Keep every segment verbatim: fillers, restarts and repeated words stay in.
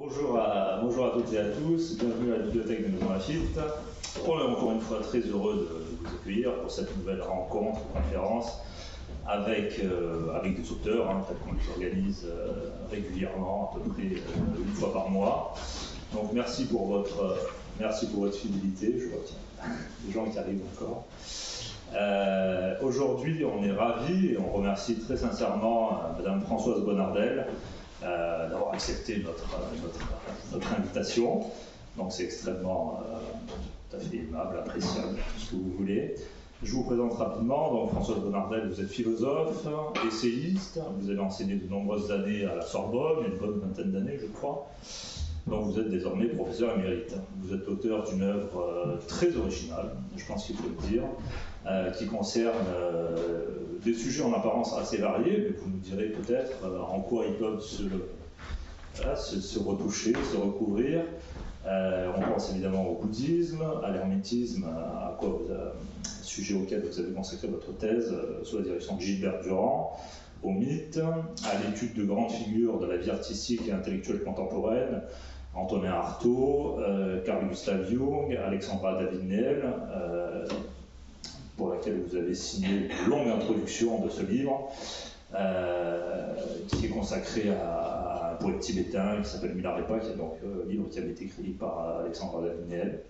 Bonjour à, bonjour à toutes et à tous, bienvenue à la bibliothèque de Maison Lafitte. On est encore une fois très heureux de, de vous accueillir pour cette nouvelle rencontre, conférence avec, euh, avec des auteurs, hein, qu'on les organise euh, régulièrement, à peu près euh, une fois par mois. Donc merci pour votre, euh, merci pour votre fidélité, je vois qu'il y a des gens qui arrivent encore. Euh, Aujourd'hui, on est ravis et on remercie très sincèrement euh, Madame Françoise Bonnardel euh, d'avoir accepté notre, notre, notre invitation. Donc c'est extrêmement euh, tout à fait aimable, appréciable, tout ce que vous voulez. Je vous présente rapidement. Donc Françoise Bonnardel, vous êtes philosophe, essayiste, vous avez enseigné de nombreuses années à la Sorbonne, une bonne vingtaine d'années je crois. Donc vous êtes désormais professeur émérite. Vous êtes auteur d'une œuvre euh, très originale, je pense qu'il faut le dire, euh, qui concerne euh, des sujets en apparence assez variés, mais vous nous direz peut-être euh, en quoi ils peuvent se, voilà, se, se retoucher, se recouvrir. Euh, on pense évidemment au bouddhisme, à l'hermétisme, à quoi vous avez, sujet auquel vous avez consacré votre thèse euh, sous la direction de Gilbert Durand, au mythe, à l'étude de grandes figures de la vie artistique et intellectuelle contemporaine, Antonin Artaud, euh, Carl Gustav Jung, Alexandra David-Néel, euh, pour laquelle vous avez signé une longue introduction de ce livre, euh, qui est consacré à, à un poète tibétain qui s'appelle Milarepa, qui est donc euh, un livre qui avait été écrit par Alexandra David-Néel.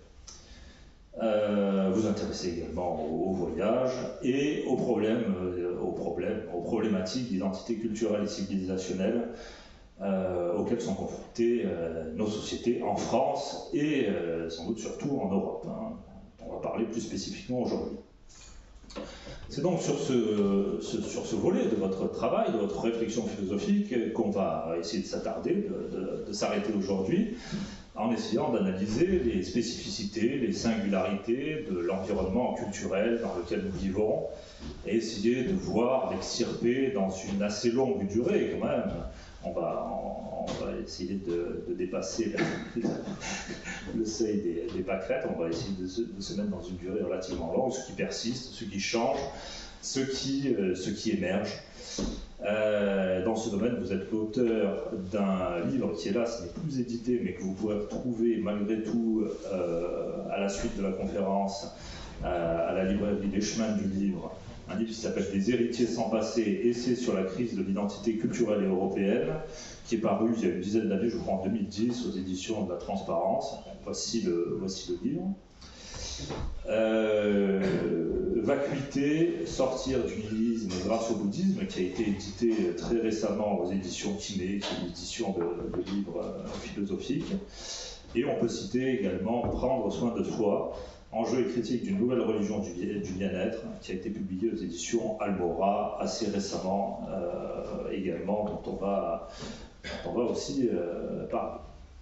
Euh, vous intéressez également au, au voyage et aux problèmes, euh, aux problèmes, aux problématiques d'identité culturelle et civilisationnelle euh, auxquelles sont confrontées euh, nos sociétés en France et euh, sans doute surtout en Europe. Hein. On va parler plus spécifiquement aujourd'hui. C'est donc sur ce, ce, sur ce volet de votre travail, de votre réflexion philosophique, qu'on va essayer de s'attarder, de, de, de s'arrêter aujourd'hui, en essayant d'analyser les spécificités, les singularités de l'environnement culturel dans lequel nous vivons, et essayer de voir, d'extirper dans une assez longue durée quand même. On va, on, on va essayer de, de dépasser le, le seuil des, des pâquerettes, on va essayer de se, de se mettre dans une durée relativement longue, ce qui persiste, ce qui change, ce qui, euh, ce qui émerge. Euh, dans ce domaine, vous êtes l'auteur d'un livre qui, hélas, n'est plus édité, mais que vous pouvez retrouver malgré tout euh, à la suite de la conférence euh, à la librairie Les Chemins du Livre, un livre qui s'appelle Des héritiers sans passé, essai sur la crise de l'identité culturelle et européenne, qui est paru il y a une dizaine d'années, je crois en deux mille dix, aux éditions de la Transparence. Voici le, voici le livre. Euh, Vacuité, sortir du nihilisme grâce au bouddhisme, qui a été édité très récemment aux éditions Timée, qui est une édition de, de livres euh, philosophiques. Et on peut citer également Prendre soin de soi, enjeu et critique d'une nouvelle religion du, du bien-être, qui a été publié aux éditions Almora assez récemment euh, également, dont on va, dont on va aussi euh, parler.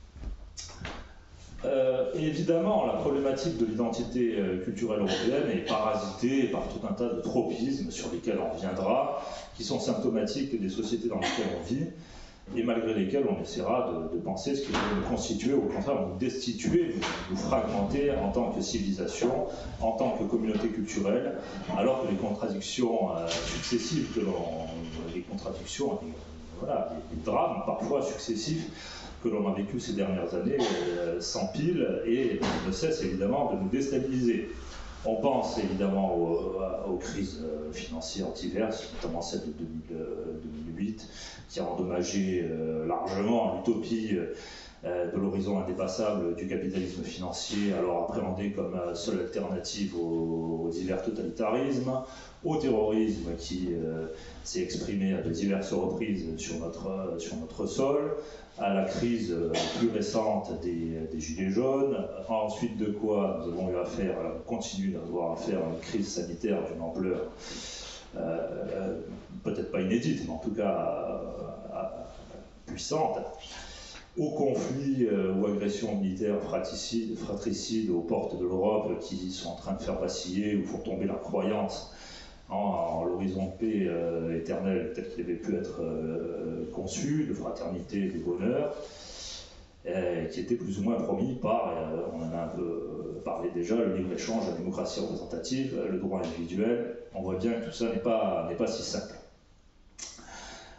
Euh, et évidemment, la problématique de l'identité euh, culturelle européenne est parasitée par tout un tas de tropismes sur lesquels on reviendra, qui sont symptomatiques des sociétés dans lesquelles on vit, et malgré lesquels on essaiera de, de penser ce qui peut nous constituer, ou au contraire nous destituer, nous, nous fragmenter en tant que civilisation, en tant que communauté culturelle, alors que les contradictions euh, successives, que l'on, les contradictions, les, voilà, les, les drames parfois successifs que l'on a vécu ces dernières années euh, s'empilent et ne cessent évidemment de nous déstabiliser. On pense évidemment aux, aux crises financières diverses, notamment celle de deux mille huit, qui a endommagé euh, largement l'utopie euh, de l'horizon indépassable du capitalisme financier, alors appréhendé comme seule alternative aux, aux divers totalitarismes, au terrorisme qui euh, s'est exprimé à de diverses reprises sur notre, sur notre sol, à la crise plus récente des, des Gilets jaunes, ensuite de quoi nous avons eu affaire, on continue d'avoir affaire à une crise sanitaire d'une ampleur euh, peut-être pas inédite, mais en tout cas euh, puissante, aux conflits euh, ou agressions militaires fratricides, fratricides aux portes de l'Europe qui sont en train de faire vaciller ou font tomber la croyance en, en l'horizon de paix euh, éternel tel qu'il avait pu être euh, conçu, de fraternité et de bonheur, euh, qui était plus ou moins promis par, euh, on en a un peu parlé déjà, le libre-échange, la démocratie représentative, le droit individuel. On voit bien que tout ça n'est pas, n'est pas si simple.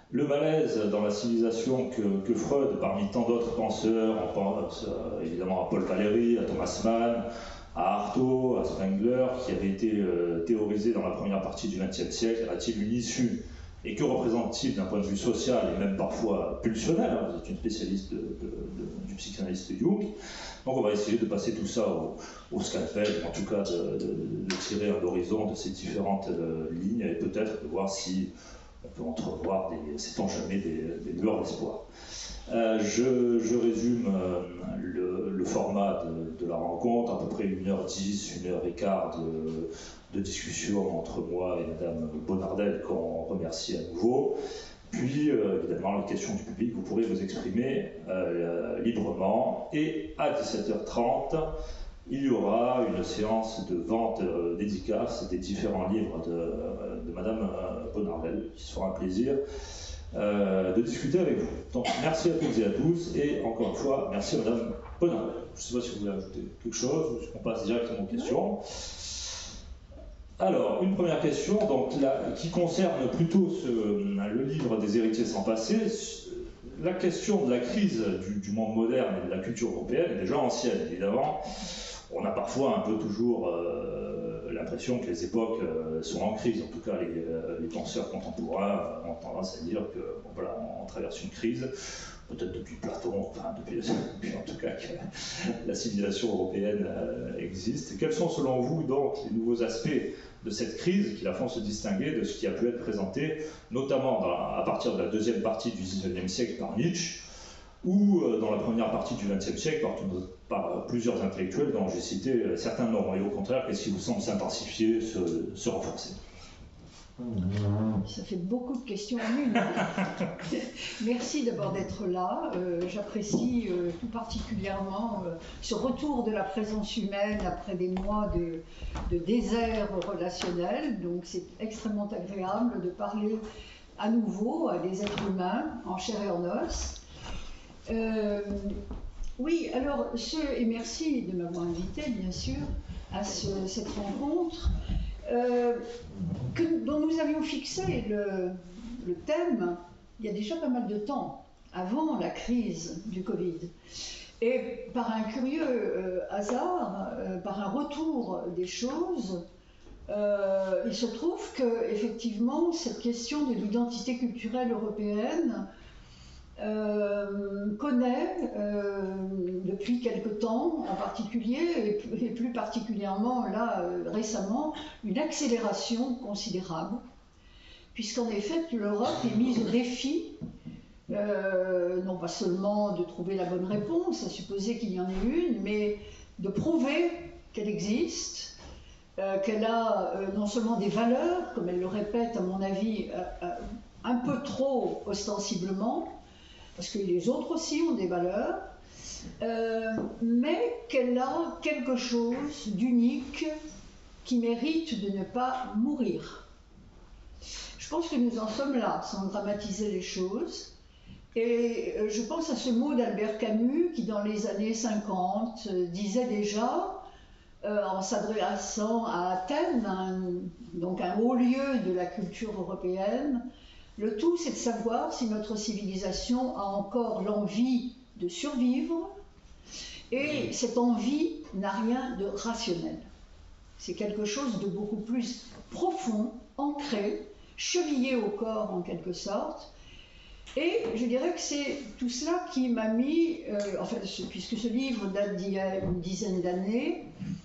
Le malaise dans la civilisation que, que Freud, parmi tant d'autres penseurs, on pense euh, évidemment à Paul Valéry, à Thomas Mann, à Artaud, à Spengler, qui avait été euh, théorisé dans la première partie du vingtième siècle, a-t-il une issue? Et que représente-t-il d'un point de vue social et même parfois pulsionnel? Hein, vous êtes une spécialiste de, de, de, du psychanalyste Jung. Donc on va essayer de passer tout ça au, au scalpel, en tout cas de, de, de tirer à l'horizon de ces différentes euh, lignes et peut-être de voir si on peut entrevoir, des, sait-on jamais, des, des lueurs d'espoir. Euh, je, je résume euh, le, le format de, de la rencontre, à peu près une heure dix, une heure quinze de, de discussion entre moi et Madame Bonardel, qu'on remercie à nouveau. Puis, euh, évidemment, les questions du public, vous pourrez vous exprimer euh, librement. Et à dix-sept heures trente, il y aura une séance de vente euh, dédicace des différents livres de, euh, de Madame euh, Bonardel, qui sera un plaisir euh, de discuter avec vous. Donc, merci à toutes et à tous, et encore une fois, merci à Madame Bonardel. Je ne sais pas si vous voulez ajouter quelque chose, ou si on passe directement aux questions. Alors, une première question, donc, là, qui concerne plutôt ce, le livre des héritiers sans passé. La question de la crise du, du monde moderne et de la culture européenne est déjà ancienne, évidemment. On a parfois un peu toujours euh, l'impression que les époques euh, sont en crise. En tout cas, les, euh, les penseurs contemporains ont tendance à dire que bon, voilà, on traverse une crise, peut-être depuis Platon, enfin depuis, depuis en tout cas que la civilisation européenne euh, existe. Quels sont selon vous donc les nouveaux aspects de cette crise qui la font se distinguer de ce qui a pu être présenté, notamment dans la, à partir de la deuxième partie du dix-neuvième siècle par Nietzsche, ou euh, dans la première partie du vingtième siècle par, par plusieurs intellectuels dont j'ai cité euh, certains noms, et au contraire, qu'est-ce qui vous semble s'intensifier, se, se renforcer? Ça fait beaucoup de questions en une. Merci d'abord d'être là. Euh, J'apprécie euh, tout particulièrement euh, ce retour de la présence humaine après des mois de, de désert relationnel. Donc c'est extrêmement agréable de parler à nouveau à des êtres humains en chair et en os. Euh, oui, alors, ce, et merci de m'avoir invité, bien sûr, à ce, cette rencontre. Euh, que, dont nous avions fixé le, le thème il y a déjà pas mal de temps, avant la crise du Covid. Et par un curieux euh, hasard, euh, par un retour des choses, euh, il se trouve que effectivement cette question de l'identité culturelle européenne euh, connaît euh, depuis quelque temps en particulier, et, et plus particulièrement là euh, récemment, une accélération considérable, puisqu'en effet l'Europe est mise au défi, euh, non pas seulement de trouver la bonne réponse, à supposer qu'il y en ait une, mais de prouver qu'elle existe, euh, qu'elle a euh, non seulement des valeurs, comme elle le répète à mon avis euh, euh, un peu trop ostensiblement, parce que les autres aussi ont des valeurs, euh, mais qu'elle a quelque chose d'unique qui mérite de ne pas mourir. Je pense que nous en sommes là, sans dramatiser les choses. Et je pense à ce mot d'Albert Camus qui, dans les années cinquante, disait déjà, euh, en s'adressant à Athènes, un, donc un haut lieu de la culture européenne, le tout, c'est de savoir si notre civilisation a encore l'envie de survivre, et cette envie n'a rien de rationnel. C'est quelque chose de beaucoup plus profond, ancré, chevillé au corps en quelque sorte. Et je dirais que c'est tout cela qui m'a mis, euh, enfin, puisque ce livre date d'il y a une dizaine d'années,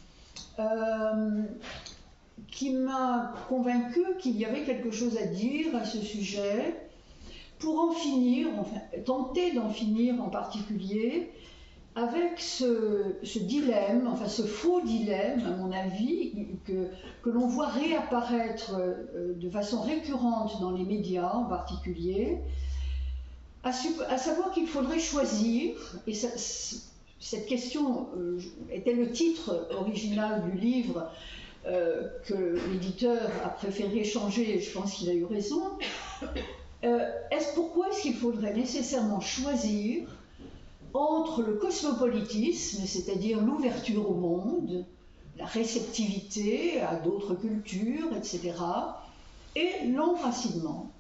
euh, qui m'a convaincu qu'il y avait quelque chose à dire à ce sujet, pour en finir, enfin, tenter d'en finir en particulier, avec ce, ce dilemme, enfin ce faux dilemme, à mon avis, que, que l'on voit réapparaître de façon récurrente dans les médias en particulier, à, à savoir qu'il faudrait choisir, et ça, cette question euh, était le titre original du livre, Euh, que l'éditeur a préféré changer, et je pense qu'il a eu raison. Euh, est-ce, pourquoi est-ce qu'il faudrait nécessairement choisir entre le cosmopolitisme, c'est-à-dire l'ouverture au monde, la réceptivité à d'autres cultures, et cetera, et l'enracinement?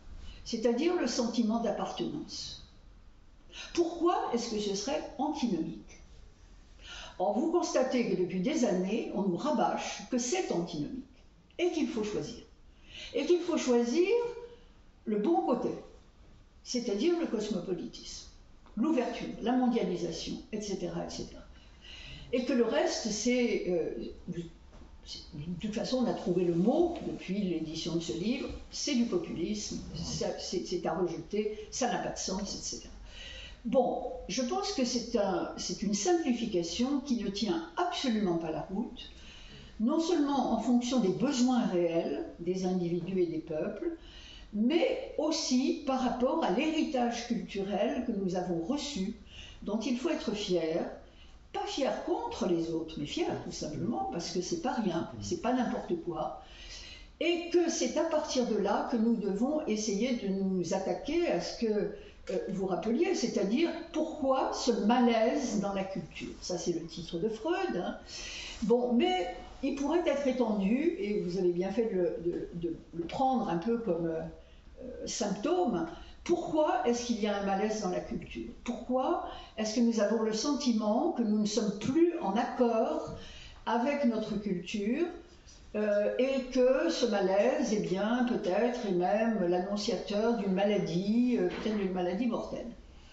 c'est-à-dire le sentiment d'appartenance. Pourquoi est-ce que ce serait antinomique? Or, vous constatez que depuis des années, on nous rabâche que c'est antinomique et qu'il faut choisir. Et qu'il faut choisir le bon côté, c'est-à-dire le cosmopolitisme, l'ouverture, la mondialisation, et cetera, et cetera. Et que le reste, c'est... Euh, de toute façon, on a trouvé le mot depuis l'édition de ce livre, c'est du populisme, c'est à rejeter, ça n'a pas de sens, et cetera. Bon, je pense que c'est un, c'est une simplification qui ne tient absolument pas la route, non seulement en fonction des besoins réels des individus et des peuples, mais aussi par rapport à l'héritage culturel que nous avons reçu, dont il faut être fier, pas fier contre les autres, mais fier tout simplement, parce que c'est pas rien, c'est pas n'importe quoi, et que c'est à partir de là que nous devons essayer de nous attaquer à ce que euh, vous rappeliez, c'est-à-dire pourquoi ce malaise dans la culture. Ça, c'est le titre de Freud. Hein. Bon, mais il pourrait être étendu, et vous avez bien fait de le, de, de le prendre un peu comme euh, euh, symptôme. Pourquoi est-ce qu'il y a un malaise dans la culture? Pourquoi est-ce que nous avons le sentiment que nous ne sommes plus en accord avec notre culture euh, et que ce malaise, eh bien, peut-être est même l'annonciateur d'une maladie, euh, peut-être d'une maladie mortelle?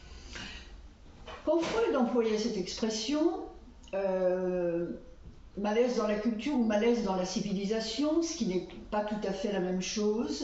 Quand Freud employait cette expression, euh, malaise dans la culture ou malaise dans la civilisation, ce qui n'est pas tout à fait la même chose,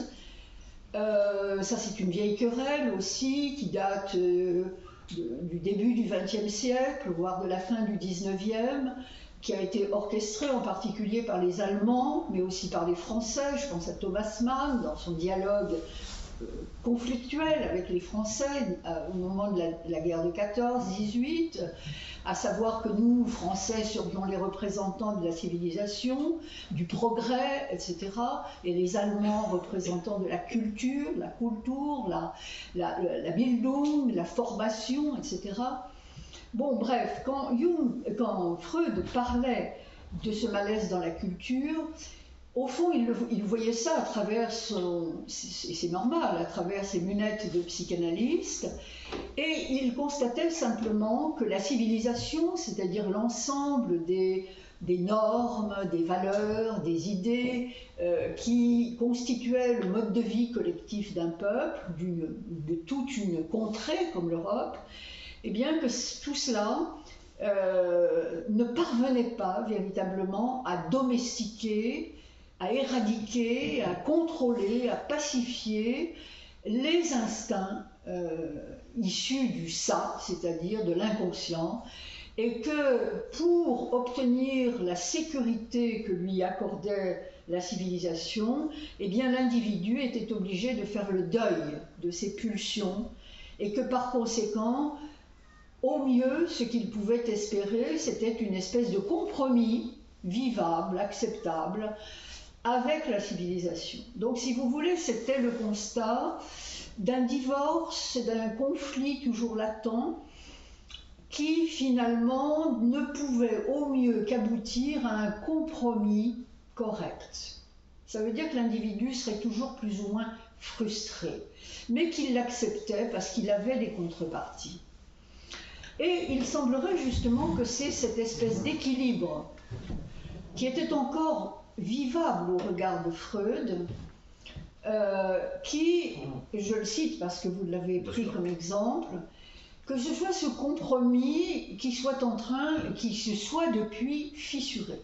Euh, ça, c'est une vieille querelle aussi qui date euh, de, du début du vingtième siècle, voire de la fin du dix-neuvième, qui a été orchestrée en particulier par les Allemands, mais aussi par les Français. Je pense à Thomas Mann dans son dialogue euh, conflictuel avec les Français euh, au moment de la, de la guerre de quatorze dix-huit, à savoir que nous, Français, serions les représentants de la civilisation, du progrès, et cetera, et les Allemands représentants de la culture, la Kultur, la, la, la Bildung, la formation, et cetera. Bon, bref, quand, Jung, quand Freud parlait de ce malaise dans la culture, au fond, il, le, il voyait ça à travers son, et c'est normal, à travers ses lunettes de psychanalyste, et il constatait simplement que la civilisation, c'est-à-dire l'ensemble des, des normes, des valeurs, des idées euh, qui constituaient le mode de vie collectif d'un peuple, de toute une contrée comme l'Europe, eh bien que tout cela euh, ne parvenait pas véritablement à domestiquer, à éradiquer, à contrôler, à pacifier les instincts euh, issus du ça, c'est-à-dire de l'inconscient, et que pour obtenir la sécurité que lui accordait la civilisation, eh bien l'individu était obligé de faire le deuil de ses pulsions, et que par conséquent, au mieux, ce qu'il pouvait espérer, c'était une espèce de compromis vivable, acceptable, avec la civilisation. Donc, si vous voulez, c'était le constat d'un divorce, d'un conflit toujours latent, qui finalement ne pouvait au mieux qu'aboutir à un compromis correct. Ça veut dire que l'individu serait toujours plus ou moins frustré, mais qu'il l'acceptait parce qu'il avait des contreparties. Et il semblerait justement que c'est cette espèce d'équilibre qui était encore vivable au regard de Freud, euh, qui, je le cite parce que vous l'avez pris comme exemple, que ce soit ce compromis qui soit en train, qui se soit depuis fissuré.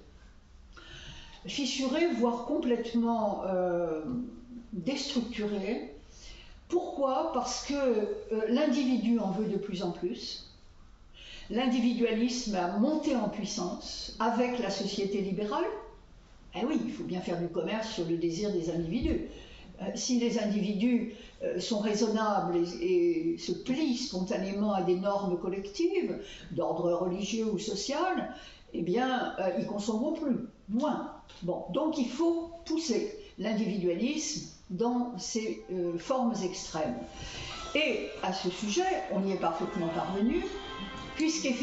Fissuré, voire complètement euh, déstructuré. Pourquoi? Parce que euh, l'individu en veut de plus en plus. L'individualisme a monté en puissance avec la société libérale. Eh oui, il faut bien faire du commerce sur le désir des individus. Euh, si les individus euh, sont raisonnables et, et se plient spontanément à des normes collectives, d'ordre religieux ou social, eh bien, euh, ils consommeront plus, moins. Bon, donc il faut pousser l'individualisme dans ses euh, formes extrêmes. Et à ce sujet, on y est parfaitement parvenu,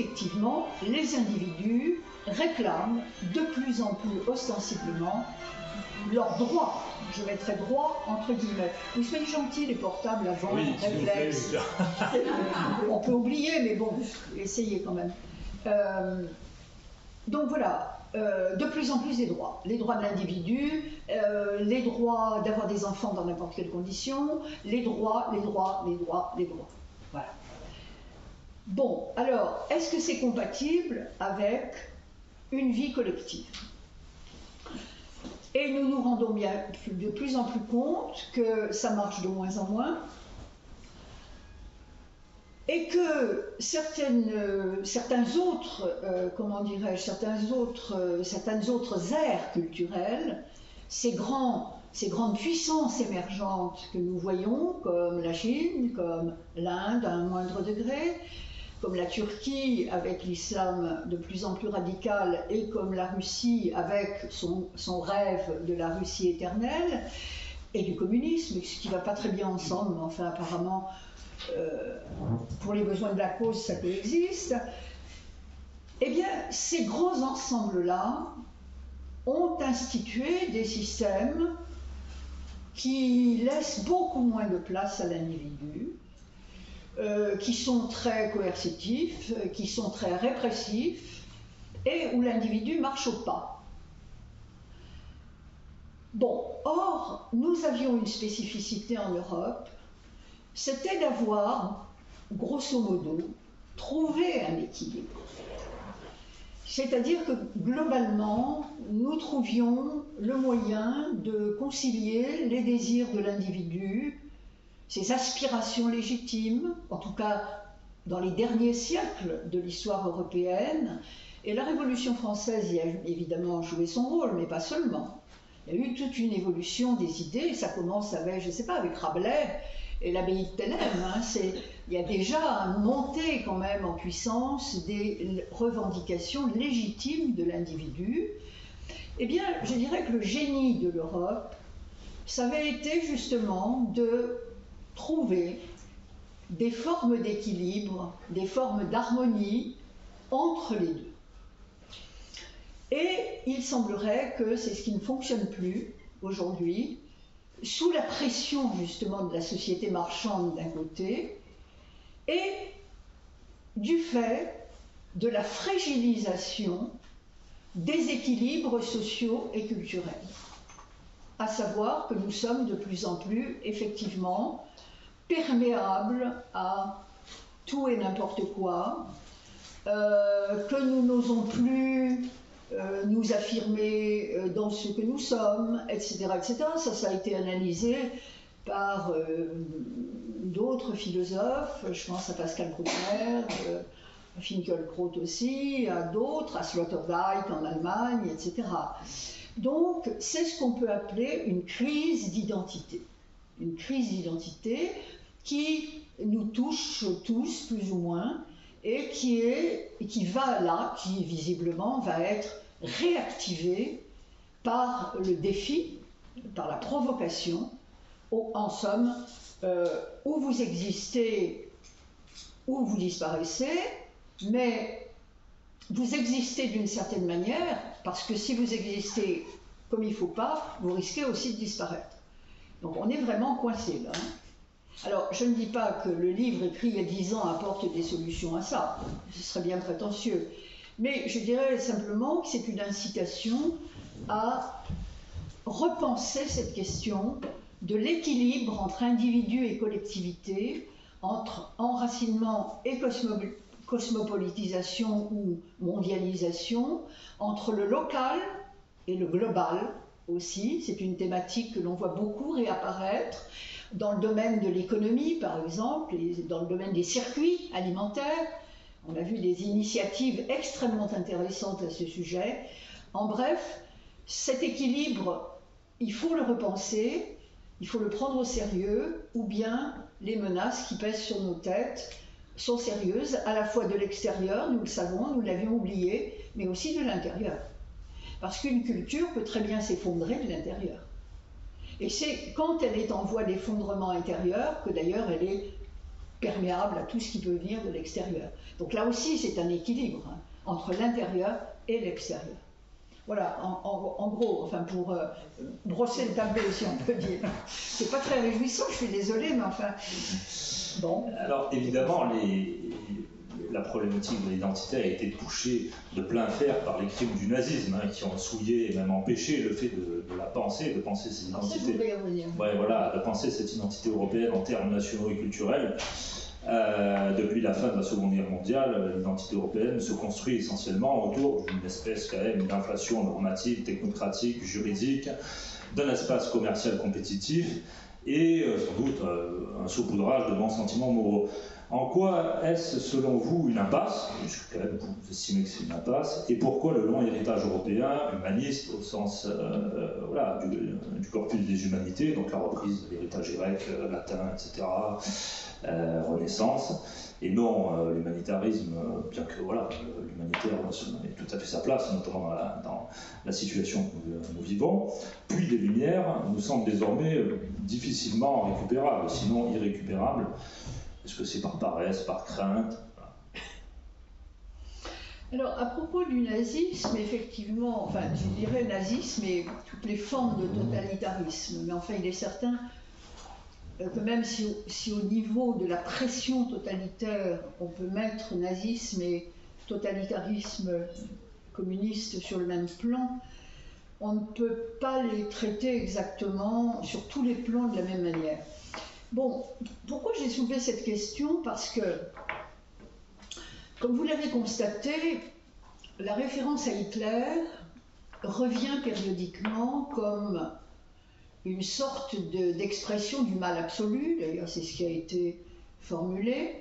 puisqu'effectivement, les individus réclament de plus en plus ostensiblement leurs droits. Je mettrai droit entre guillemets. Vous soyez gentils, les portables avant, oui, réflexe. On peut oublier, mais bon, essayez quand même. Euh, donc voilà, euh, de plus en plus des droits. Les droits de l'individu, euh, les droits d'avoir des enfants dans n'importe quelle condition, les droits, les droits, les droits, les droits. Voilà. Bon, alors, est-ce que c'est compatible avec une vie collective ? Et nous nous rendons bien de plus en plus compte que ça marche de moins en moins et que certaines, euh, certains autres, euh, comment dirais-je, certains autres, euh, certaines autres aires culturelles, ces, grands, ces grandes puissances émergentes que nous voyons, comme la Chine, comme l'Inde à un moindre degré, comme la Turquie avec l'islam de plus en plus radical et comme la Russie avec son, son rêve de la Russie éternelle et du communisme, ce qui ne va pas très bien ensemble, mais enfin apparemment euh, pour les besoins de la cause ça coexiste. Eh bien ces grands ensembles-là ont institué des systèmes qui laissent beaucoup moins de place à l'individu, Euh, qui sont très coercitifs, euh, qui sont très répressifs, et où l'individu marche au pas. Bon, or, nous avions une spécificité en Europe, c'était d'avoir, grosso modo, trouvé un équilibre. C'est-à-dire que, globalement, nous trouvions le moyen de concilier les désirs de l'individu, ses aspirations légitimes, en tout cas dans les derniers siècles de l'histoire européenne, et la Révolution française y a évidemment joué son rôle, mais pas seulement. Il y a eu toute une évolution des idées, ça commence avec, je ne sais pas, avec Rabelais et l'abbaye de Thélème. Hein, il y a déjà monté quand même en puissance des revendications légitimes de l'individu. Eh bien, je dirais que le génie de l'Europe, ça avait été justement de trouver des formes d'équilibre, des formes d'harmonie entre les deux. Et il semblerait que c'est ce qui ne fonctionne plus aujourd'hui, sous la pression justement de la société marchande d'un côté, et du fait de la fragilisation des équilibres sociaux et culturels. À savoir que nous sommes de plus en plus, effectivement, perméables à tout et n'importe quoi, euh, que nous n'osons plus euh, nous affirmer euh, dans ce que nous sommes, et cetera, et cetera. Ça, ça a été analysé par euh, d'autres philosophes, je pense à Pascal Bruckner, euh, à Finkielkraut aussi, à d'autres, à Sloterdijk en Allemagne, et cetera. Donc, c'est ce qu'on peut appeler une crise d'identité. Une crise d'identité qui nous touche tous, plus ou moins, et qui, est, et qui va là, qui visiblement va être réactivée par le défi, par la provocation, au, en somme, euh, où vous existez, où vous disparaissez, mais vous existez d'une certaine manière, parce que si vous existez comme il ne faut pas, vous risquez aussi de disparaître. Donc on est vraiment coincé là. Hein. Alors je ne dis pas que le livre écrit il y a dix ans apporte des solutions à ça, ce serait bien prétentieux, mais je dirais simplement que c'est une incitation à repenser cette question de l'équilibre entre individu et collectivité, entre enracinement et cosmo- cosmopolitisation ou mondialisation, entre le local et le global aussi. C'est une thématique que l'on voit beaucoup réapparaître dans le domaine de l'économie, par exemple, et dans le domaine des circuits alimentaires. On a vu des initiatives extrêmement intéressantes à ce sujet. En bref, cet équilibre, il faut le repenser, il faut le prendre au sérieux, ou bien les menaces qui pèsent sur nos têtes sont sérieuses, à la fois de l'extérieur, nous le savons, nous l'avions oublié, mais aussi de l'intérieur. Parce qu'une culture peut très bien s'effondrer de l'intérieur. Et c'est quand elle est en voie d'effondrement intérieur que d'ailleurs elle est perméable à tout ce qui peut venir de l'extérieur. Donc là aussi c'est un équilibre hein, entre l'intérieur et l'extérieur. Voilà, en, en, en gros, enfin pour euh, brosser le tableau, si on peut dire. C'est pas très réjouissant, je suis désolée, mais enfin, bon. Alors évidemment, les, la problématique de l'identité a été touchée de plein fer par les crimes du nazisme, hein, qui ont souillé et même empêché le fait de, de la penser, de penser cette identité. Ouais, voilà, de penser cette identité européenne en termes nationaux et culturels. Euh, depuis la fin de la Seconde Guerre mondiale, l'identité européenne se construit essentiellement autour d'une espèce quand même d'inflation normative, technocratique, juridique, d'un espace commercial compétitif et euh, sans doute euh, un saupoudrage de bons sentiments moraux. En quoi est-ce, selon vous, une impasse, puisque quand même vous estimez que c'est une impasse, et pourquoi le long héritage européen, humaniste au sens euh, voilà, du, du corpus des humanités, donc la reprise de l'héritage grec, euh, latin, et cetera, euh, Renaissance, et non euh, l'humanitarisme, bien que voilà, l'humanitaire ait tout à fait sa place, notamment dans la, dans la situation que nous, nous vivons, puis les Lumières nous semblent désormais difficilement récupérables, sinon irrécupérables. Est-ce que c'est par paresse, par crainte? Alors, à propos du nazisme, effectivement, enfin, je dirais nazisme et toutes les formes de totalitarisme, mais enfin, il est certain que même si, si au niveau de la pression totalitaire, on peut mettre nazisme et totalitarisme communiste sur le même plan, on ne peut pas les traiter exactement sur tous les plans de la même manière. Bon, pourquoi j'ai soulevé cette question? Parce que, comme vous l'avez constaté, la référence à Hitler revient périodiquement comme une sorte de, d'expression du mal absolu, d'ailleurs c'est ce qui a été formulé,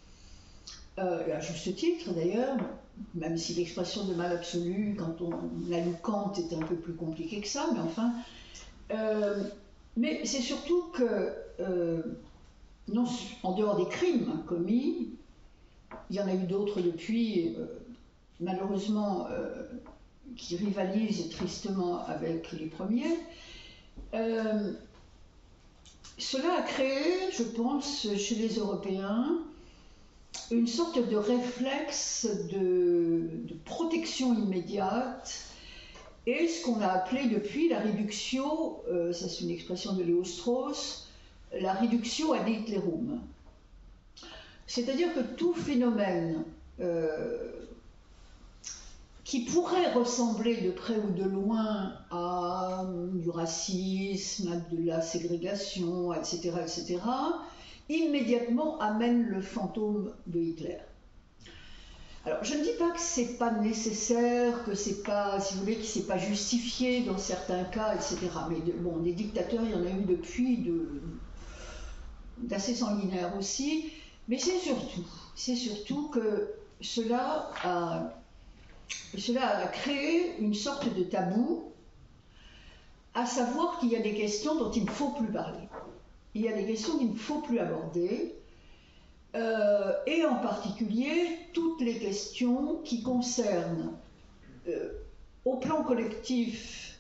euh, à juste titre d'ailleurs, même si l'expression de mal absolu, quand on la lu Kant, est un peu plus compliquée que ça, mais enfin... Euh, mais c'est surtout que, euh, non, en dehors des crimes commis, il y en a eu d'autres depuis, euh, malheureusement, euh, qui rivalisent tristement avec les premiers. Euh, cela a créé, je pense, chez les Européens, une sorte de réflexe de, de protection immédiate et ce qu'on a appelé depuis la réductio, euh, ça c'est une expression de Léo Strauss, la réductio ad Hitlerum. C'est-à-dire que tout phénomène euh, qui pourrait ressembler de près ou de loin à du racisme, à de la ségrégation, et cetera, et cetera, immédiatement amène le fantôme de Hitler. Alors, je ne dis pas que c'est pas nécessaire, que c'est pas, si vous voulez, que c'est pas justifié dans certains cas, et cetera. Mais de, bon, des dictateurs, il y en a eu depuis, de, d'assez sanguinaires aussi. Mais c'est surtout, c'est surtout que cela a, cela a créé une sorte de tabou, à savoir qu'il y a des questions dont il ne faut plus parler. Il y a des questions qu'il ne faut plus aborder. Euh, et en particulier toutes les questions qui concernent euh, au plan collectif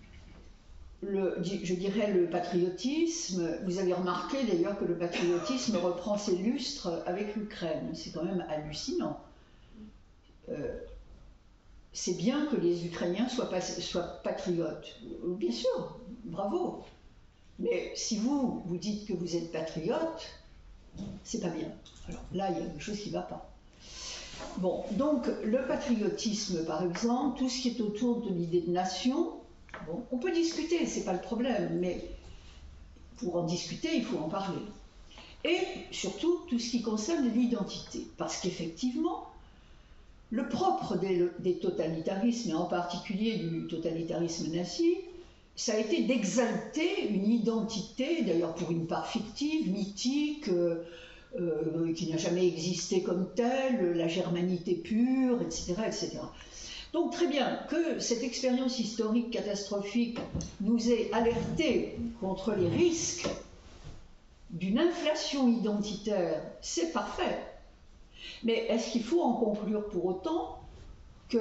le, je dirais le patriotisme. Vous avez remarqué d'ailleurs que le patriotisme reprend ses lustres avec l'Ukraine, c'est quand même hallucinant. Euh, c'est bien que les Ukrainiens soient, pas, soient patriotes, bien sûr, bravo, mais si vous vous dites que vous êtes patriote, c'est pas bien. Alors là, il y a quelque chose qui ne va pas. Bon, donc le patriotisme, par exemple, tout ce qui est autour de l'idée de nation, bon, on peut discuter, c'est pas le problème, mais pour en discuter, il faut en parler. Et surtout, tout ce qui concerne l'identité, parce qu'effectivement, le propre des, des totalitarismes, et en particulier du totalitarisme nazi, ça a été d'exalter une identité, d'ailleurs pour une part fictive, mythique, euh, euh, qui n'a jamais existé comme telle, la germanité pure, et cetera, et cetera. Donc très bien, que cette expérience historique catastrophique nous ait alertés contre les risques d'une inflation identitaire, c'est parfait. Mais est-ce qu'il faut en conclure pour autant que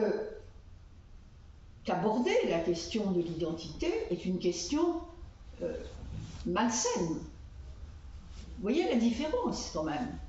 qu'aborder la question de l'identité est une question euh, malsaine? Vous voyez la différence quand même.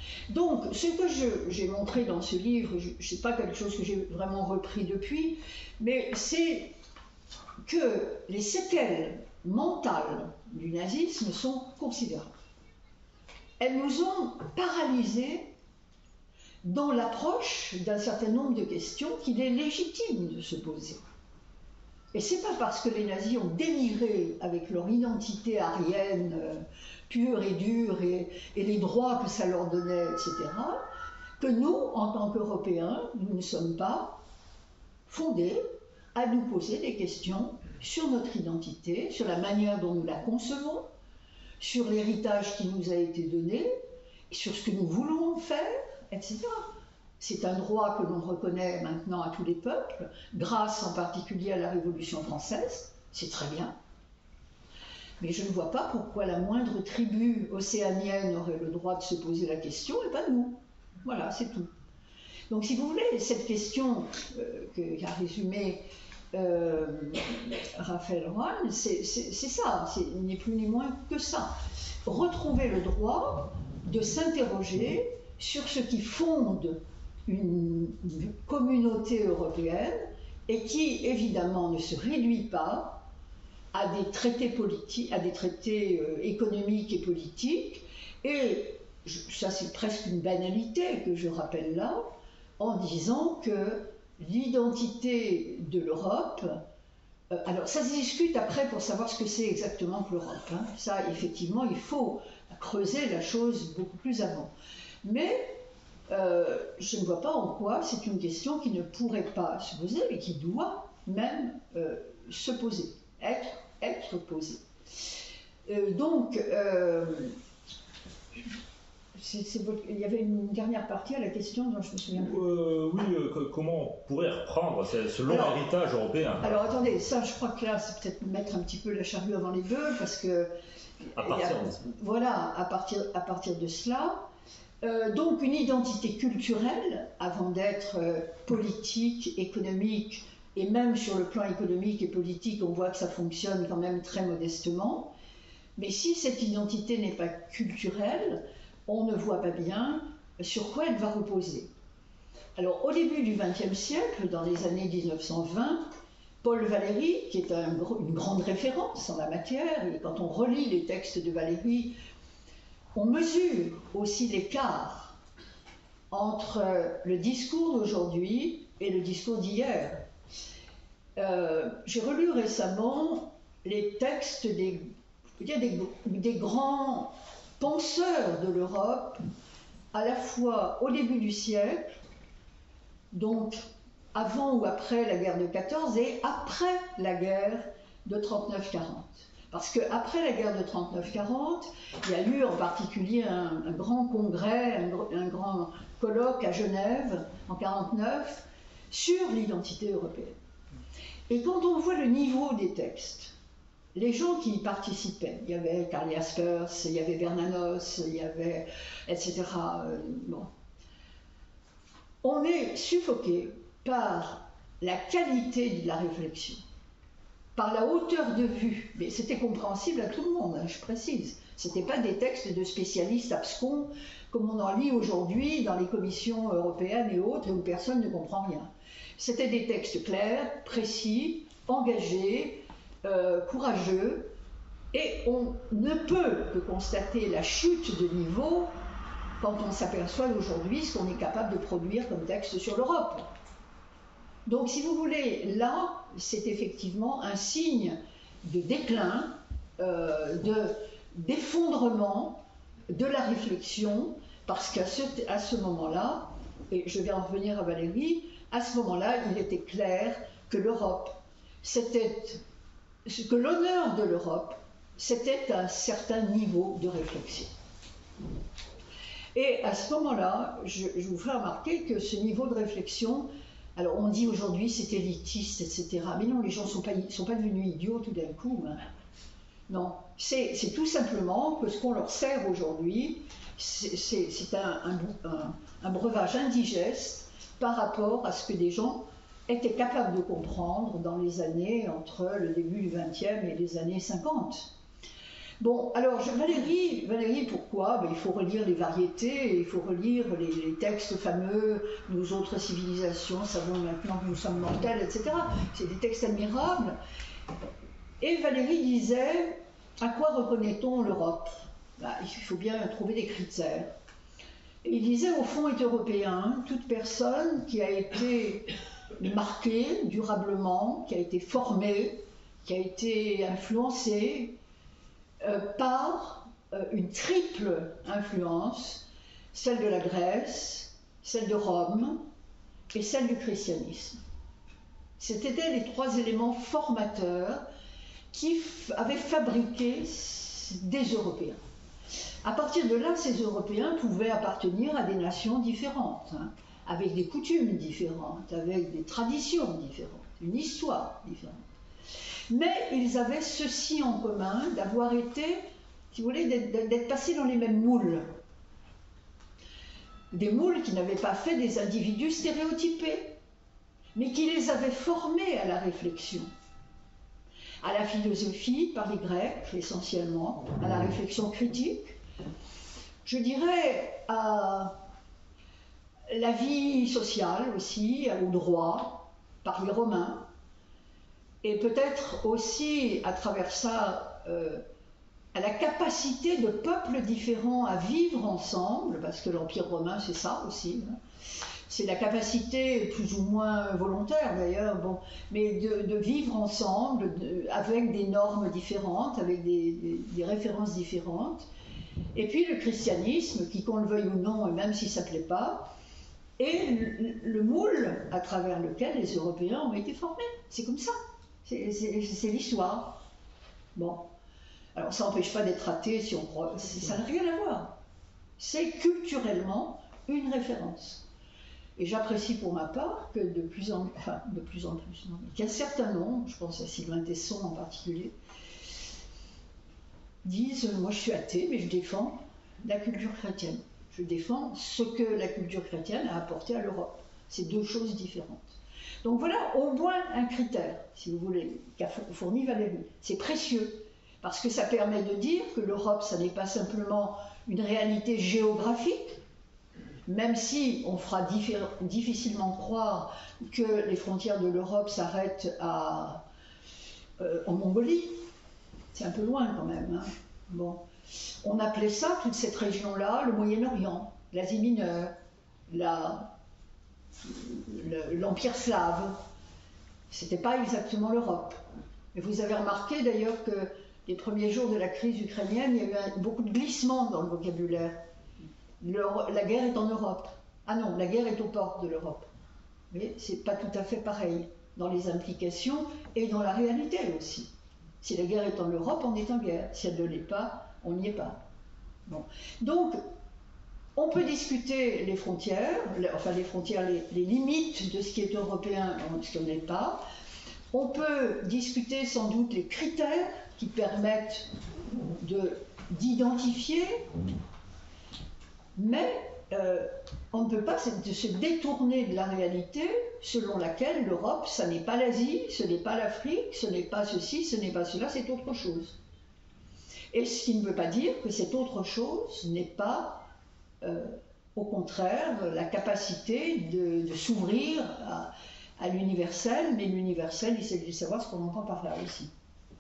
Donc, ce que j'ai montré dans ce livre, ce n'est pas quelque chose que j'ai vraiment repris depuis, mais c'est que les séquelles mentales du nazisme sont considérables. Elles nous ont paralysés dans l'approche d'un certain nombre de questions qu'il est légitime de se poser. Et c'est pas parce que les nazis ont dénigré avec leur identité aryenne euh, pure et dure et, et les droits que ça leur donnait, et cetera, que nous, en tant qu'Européens, nous ne sommes pas fondés à nous poser des questions sur notre identité, sur la manière dont nous la concevons, sur l'héritage qui nous a été donné, sur ce que nous voulons faire, et cetera. C'est un droit que l'on reconnaît maintenant à tous les peuples, grâce en particulier à la Révolution française, c'est très bien. Mais je ne vois pas pourquoi la moindre tribu océanienne aurait le droit de se poser la question, et pas nous. Voilà, c'est tout. Donc si vous voulez, cette question euh, qu'a résumée euh, Raphaël Roine, c'est ça, il n'est plus ni moins que ça. Retrouver le droit de s'interroger sur ce qui fonde une communauté européenne et qui, évidemment, ne se réduit pas à des traités politiques, à des traités euh, économiques et politiques. Et je, ça, c'est presque une banalité que je rappelle là, en disant que l'identité de l'Europe, euh, alors ça se discute après pour savoir ce que c'est exactement que l'Europe. Hein. Ça, effectivement, il faut creuser la chose beaucoup plus avant. Mais Euh, je ne vois pas en quoi c'est une question qui ne pourrait pas se poser, mais qui doit même euh, se poser, être, être posée. Euh, donc, euh, c'est, c'est, il y avait une dernière partie à la question dont je me souviens plus. Euh, oui, euh, comment on pourrait reprendre ce long alors, héritage européen? Alors attendez, ça je crois que là c'est peut-être mettre un petit peu la charrue avant les bœufs, parce que... À partir a, de... Voilà, à partir, à partir de cela... Euh, donc une identité culturelle, avant d'être euh, politique, économique, et même sur le plan économique et politique, on voit que ça fonctionne quand même très modestement. Mais si cette identité n'est pas culturelle, on ne voit pas bien sur quoi elle va reposer. Alors au début du vingtième siècle, dans les années mille neuf cent vingt, Paul Valéry, qui est un, une grande référence en la matière, et quand on relit les textes de Valéry, on mesure aussi l'écart entre le discours d'aujourd'hui et le discours d'hier. Euh, J'ai relu récemment les textes des, des, des grands penseurs de l'Europe, à la fois au début du siècle, donc avant ou après la guerre de quatorze, et après la guerre de trente-neuf quarante. Parce qu'après la guerre de trente-neuf quarante, il y a eu en particulier un, un grand congrès, un, un grand colloque à Genève en mille neuf cent quarante-neuf sur l'identité européenne. Et quand on voit le niveau des textes, les gens qui y participaient, il y avait Karl Jaspers, il y avait Bernanos, il y avait et cetera. Euh, bon. On est suffoqué par la qualité de la réflexion, par la hauteur de vue, mais c'était compréhensible à tout le monde, hein, je précise. Ce n'étaient pas des textes de spécialistes abscons, comme on en lit aujourd'hui dans les commissions européennes et autres, où personne ne comprend rien. C'était des textes clairs, précis, engagés, euh, courageux, et on ne peut que constater la chute de niveau quand on s'aperçoit aujourd'hui ce qu'on est capable de produire comme texte sur l'Europe. Donc, si vous voulez, là, c'est effectivement un signe de déclin, euh, de, d'effondrement de la réflexion, parce qu'à ce, à ce moment-là, et je vais en revenir à Valéry, à ce moment-là, il était clair que l'Europe, c'était, que l'honneur de l'Europe, c'était un certain niveau de réflexion. Et à ce moment-là, je, je vous ferai remarquer que ce niveau de réflexion, alors on dit aujourd'hui c'est élitiste, et cetera. Mais non, les gens ne sont pas, sont pas devenus idiots tout d'un coup. Hein. Non, c'est tout simplement que ce qu'on leur sert aujourd'hui, c'est un, un, un, un breuvage indigeste par rapport à ce que des gens étaient capables de comprendre dans les années entre le début du vingtième et les années cinquante. Bon, alors je, Valérie, Valérie, pourquoi? Ben, il faut relire les variétés, il faut relire les, les textes fameux, nous autres civilisations savons maintenant que nous sommes mortels, et cetera. C'est des textes admirables. Et Valérie disait, à quoi reconnaît-on l'Europe? Ben, il faut bien trouver des critères. Et il disait, au fond, est européen toute personne qui a été marquée durablement, qui a été formée, qui a été influencée, Euh, par euh, une triple influence, celle de la Grèce, celle de Rome et celle du christianisme. C'étaient les trois éléments formateurs qui avaient fabriqué des Européens. À partir de là, ces Européens pouvaient appartenir à des nations différentes, hein, avec des coutumes différentes, avec des traditions différentes, une histoire différente. Mais ils avaient ceci en commun, d'avoir été, si vous voulez, d'être passés dans les mêmes moules. Des moules qui n'avaient pas fait des individus stéréotypés, mais qui les avaient formés à la réflexion, à la philosophie par les Grecs essentiellement, à la réflexion critique, je dirais à la vie sociale aussi, au droit, par les Romains, et peut-être aussi, à travers ça, euh, à la capacité de peuples différents à vivre ensemble, parce que l'Empire romain, c'est ça aussi. Hein. C'est la capacité, plus ou moins volontaire d'ailleurs, bon, mais de, de vivre ensemble de, avec des normes différentes, avec des, des, des références différentes. Et puis le christianisme, qui qu'on le veuille ou non, et même si ça ne plaît pas, est le, le moule à travers lequel les Européens ont été formés. C'est comme ça. C'est l'histoire. Bon. Alors ça n'empêche pas d'être athée si on croit. Ça n'a rien à voir. C'est culturellement une référence. Et j'apprécie pour ma part que de plus en, enfin, de plus en plus, qu'un certain nombre, je pense à Sylvain Tesson en particulier, disent, moi je suis athée, mais je défends la culture chrétienne. Je défends ce que la culture chrétienne a apporté à l'Europe. C'est deux choses différentes. Donc voilà au moins un critère, si vous voulez, qu'a fourni Valérie. C'est précieux, parce que ça permet de dire que l'Europe, ça n'est pas simplement une réalité géographique, même si on fera difficilement croire que les frontières de l'Europe s'arrêtent à, euh, en Mongolie. C'est un peu loin quand même. Hein. Bon. On appelait ça, toute cette région-là, le Moyen-Orient, l'Asie mineure, la... l'Empire slave. C'était pas exactement l'Europe. Et vous avez remarqué d'ailleurs que les premiers jours de la crise ukrainienne, il y a eu un, beaucoup de glissements dans le vocabulaire. Le, la guerre est en Europe. Ah non, la guerre est aux portes de l'Europe. Mais c'est pas tout à fait pareil dans les implications et dans la réalité aussi. Si la guerre est en Europe, on est en guerre. Si elle ne l'est pas, on n'y est pas. Bon. Donc, on peut discuter les frontières, les, enfin les frontières, les, les limites de ce qui est européen et ce qui n'est pas. On peut discuter sans doute les critères qui permettent d'identifier, mais euh, on ne peut pas se, se détourner de la réalité selon laquelle l'Europe, ça n'est pas l'Asie, ce n'est pas l'Afrique, ce n'est pas ceci, ce n'est pas cela, c'est autre chose. Et ce qui ne veut pas dire que cette autre chose n'est pas Euh, au contraire, la capacité de, de s'ouvrir à, à l'universel, mais l'universel, il s'agit de savoir ce qu'on entend par là aussi.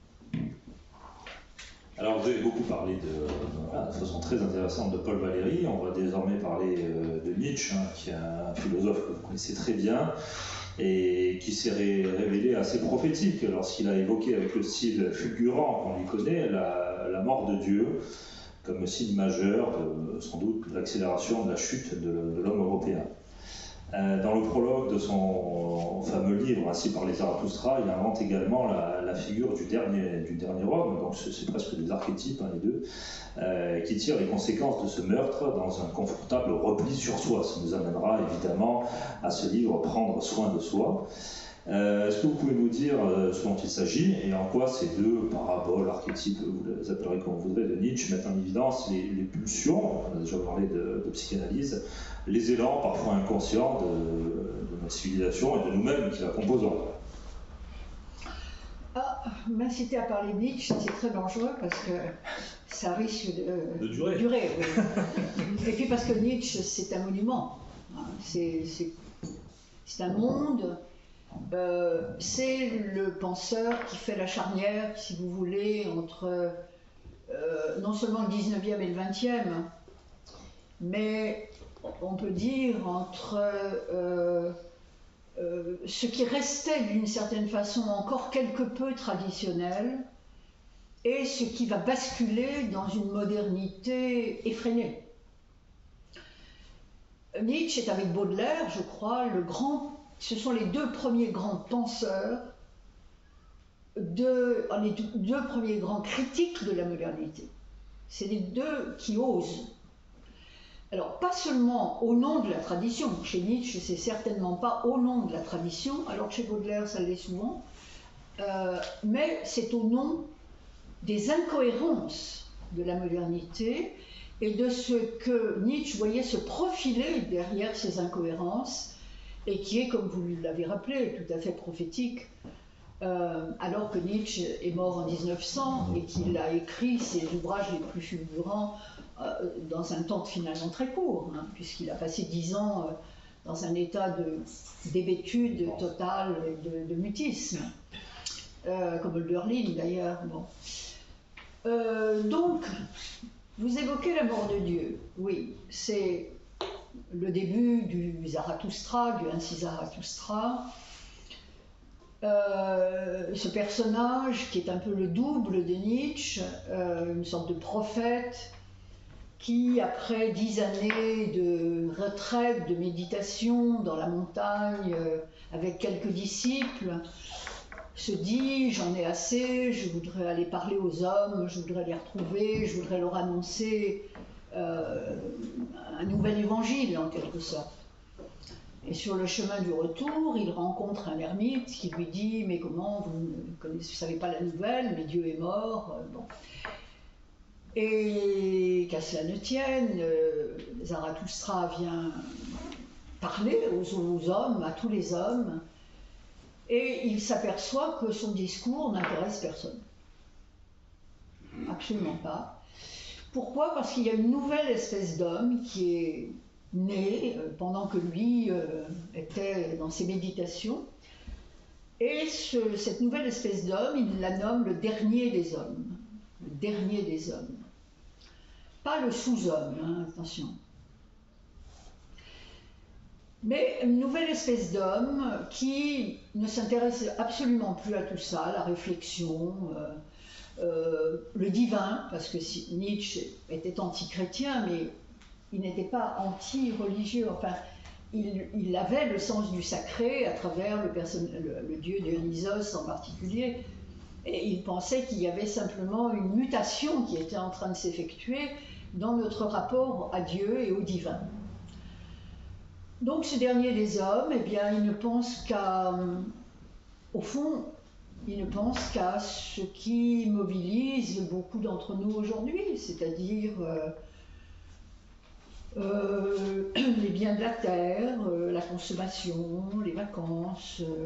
Alors, vous avez beaucoup parlé de, de, de façon très intéressante de Paul Valéry. On va désormais parler euh, de Nietzsche, hein, qui est un philosophe que vous connaissez très bien et qui s'est ré révélé assez prophétique lorsqu'il a évoqué avec le style fulgurant qu'on lui connaît la, la mort de Dieu comme signe majeur, de, sans doute, de l'accélération de la chute de, de l'homme européen. Euh, dans le prologue de son fameux livre, Ainsi parlait Zarathustra, il invente également la, la figure du dernier, du dernier homme, donc c'est presque des archétypes, hein, les deux, euh, qui tirent les conséquences de ce meurtre dans un confortable repli sur soi. Ça nous amènera évidemment à ce livre Prendre soin de soi. Euh, Est-ce que vous pouvez nous dire euh, ce dont il s'agit et en quoi ces deux paraboles, archétypes, vous les appellerez comme vous voudrez, de Nietzsche mettent en évidence les, les pulsions, on a déjà parlé de, de psychanalyse, les élans parfois inconscients de, de notre civilisation et de nous-mêmes qui la composons. Ah, m'inciter à parler de Nietzsche, c'est très dangereux parce que ça risque de, de durer. De durer oui. Et puis parce que Nietzsche, c'est un monument. C'est un monde. Euh, c'est le penseur qui fait la charnière, si vous voulez, entre euh, non seulement le dix-neuvième et le vingtième, mais on peut dire entre euh, euh, ce qui restait d'une certaine façon encore quelque peu traditionnel et ce qui va basculer dans une modernité effrénée. Nietzsche est avec Baudelaire, je crois, le grand, ce sont les deux premiers grands penseurs, de, les deux premiers grands critiques de la modernité. C'est les deux qui osent. Alors, pas seulement au nom de la tradition, chez Nietzsche, c'est certainement pas au nom de la tradition, alors que chez Baudelaire, ça l'est souvent, euh, mais c'est au nom des incohérences de la modernité et de ce que Nietzsche voyait se profiler derrière ces incohérences, et qui est, comme vous l'avez rappelé, tout à fait prophétique, euh, alors que Nietzsche est mort en mille neuf cents et qu'il a écrit ses ouvrages les plus fulgurants euh, dans un temps finalement très court, hein, puisqu'il a passé dix ans euh, dans un état d'hébétude totale, de, de mutisme, euh, comme Hölderlin d'ailleurs. Bon. Euh, donc, vous évoquez la mort de Dieu. Oui, c'est le début du Zarathustra, du Ainsi Zarathustra. Euh, ce personnage qui est un peu le double de Nietzsche, euh, une sorte de prophète qui, après dix années de retraite, de méditation dans la montagne, euh, avec quelques disciples, se dit « j'en ai assez, je voudrais aller parler aux hommes, je voudrais les retrouver, je voudrais leur annoncer euh, un nouvel évangile en quelque sorte ». Et sur le chemin du retour, il rencontre un ermite qui lui dit « mais comment, vous ne connaissez, vous savez pas la nouvelle, mais Dieu est mort ». Bon. Et qu'à cela ne tienne, euh, Zarathustra vient parler aux, aux hommes, à tous les hommes, et il s'aperçoit que son discours n'intéresse personne. Absolument pas. Pourquoi? Parce qu'il y a une nouvelle espèce d'homme qui est né euh, pendant que lui euh, était dans ses méditations. Et ce, cette nouvelle espèce d'homme, il la nomme le dernier des hommes. Le dernier des hommes. Pas le sous-homme, hein, attention. Mais une nouvelle espèce d'homme qui ne s'intéresse absolument plus à tout ça, la réflexion, euh, euh, le divin, parce que si Nietzsche était anti-chrétien, mais il n'était pas anti-religieux, enfin, il, il avait le sens du sacré à travers le, le, le dieu Dionysos en particulier, et il pensait qu'il y avait simplement une mutation qui était en train de s'effectuer dans notre rapport à Dieu et au divin. Donc ce dernier des hommes, eh bien, il ne pense qu'à, au fond, il ne pense qu'à ce qui mobilise beaucoup d'entre nous aujourd'hui, c'est-à-dire euh, euh, les biens de la terre, euh, la consommation, les vacances, euh,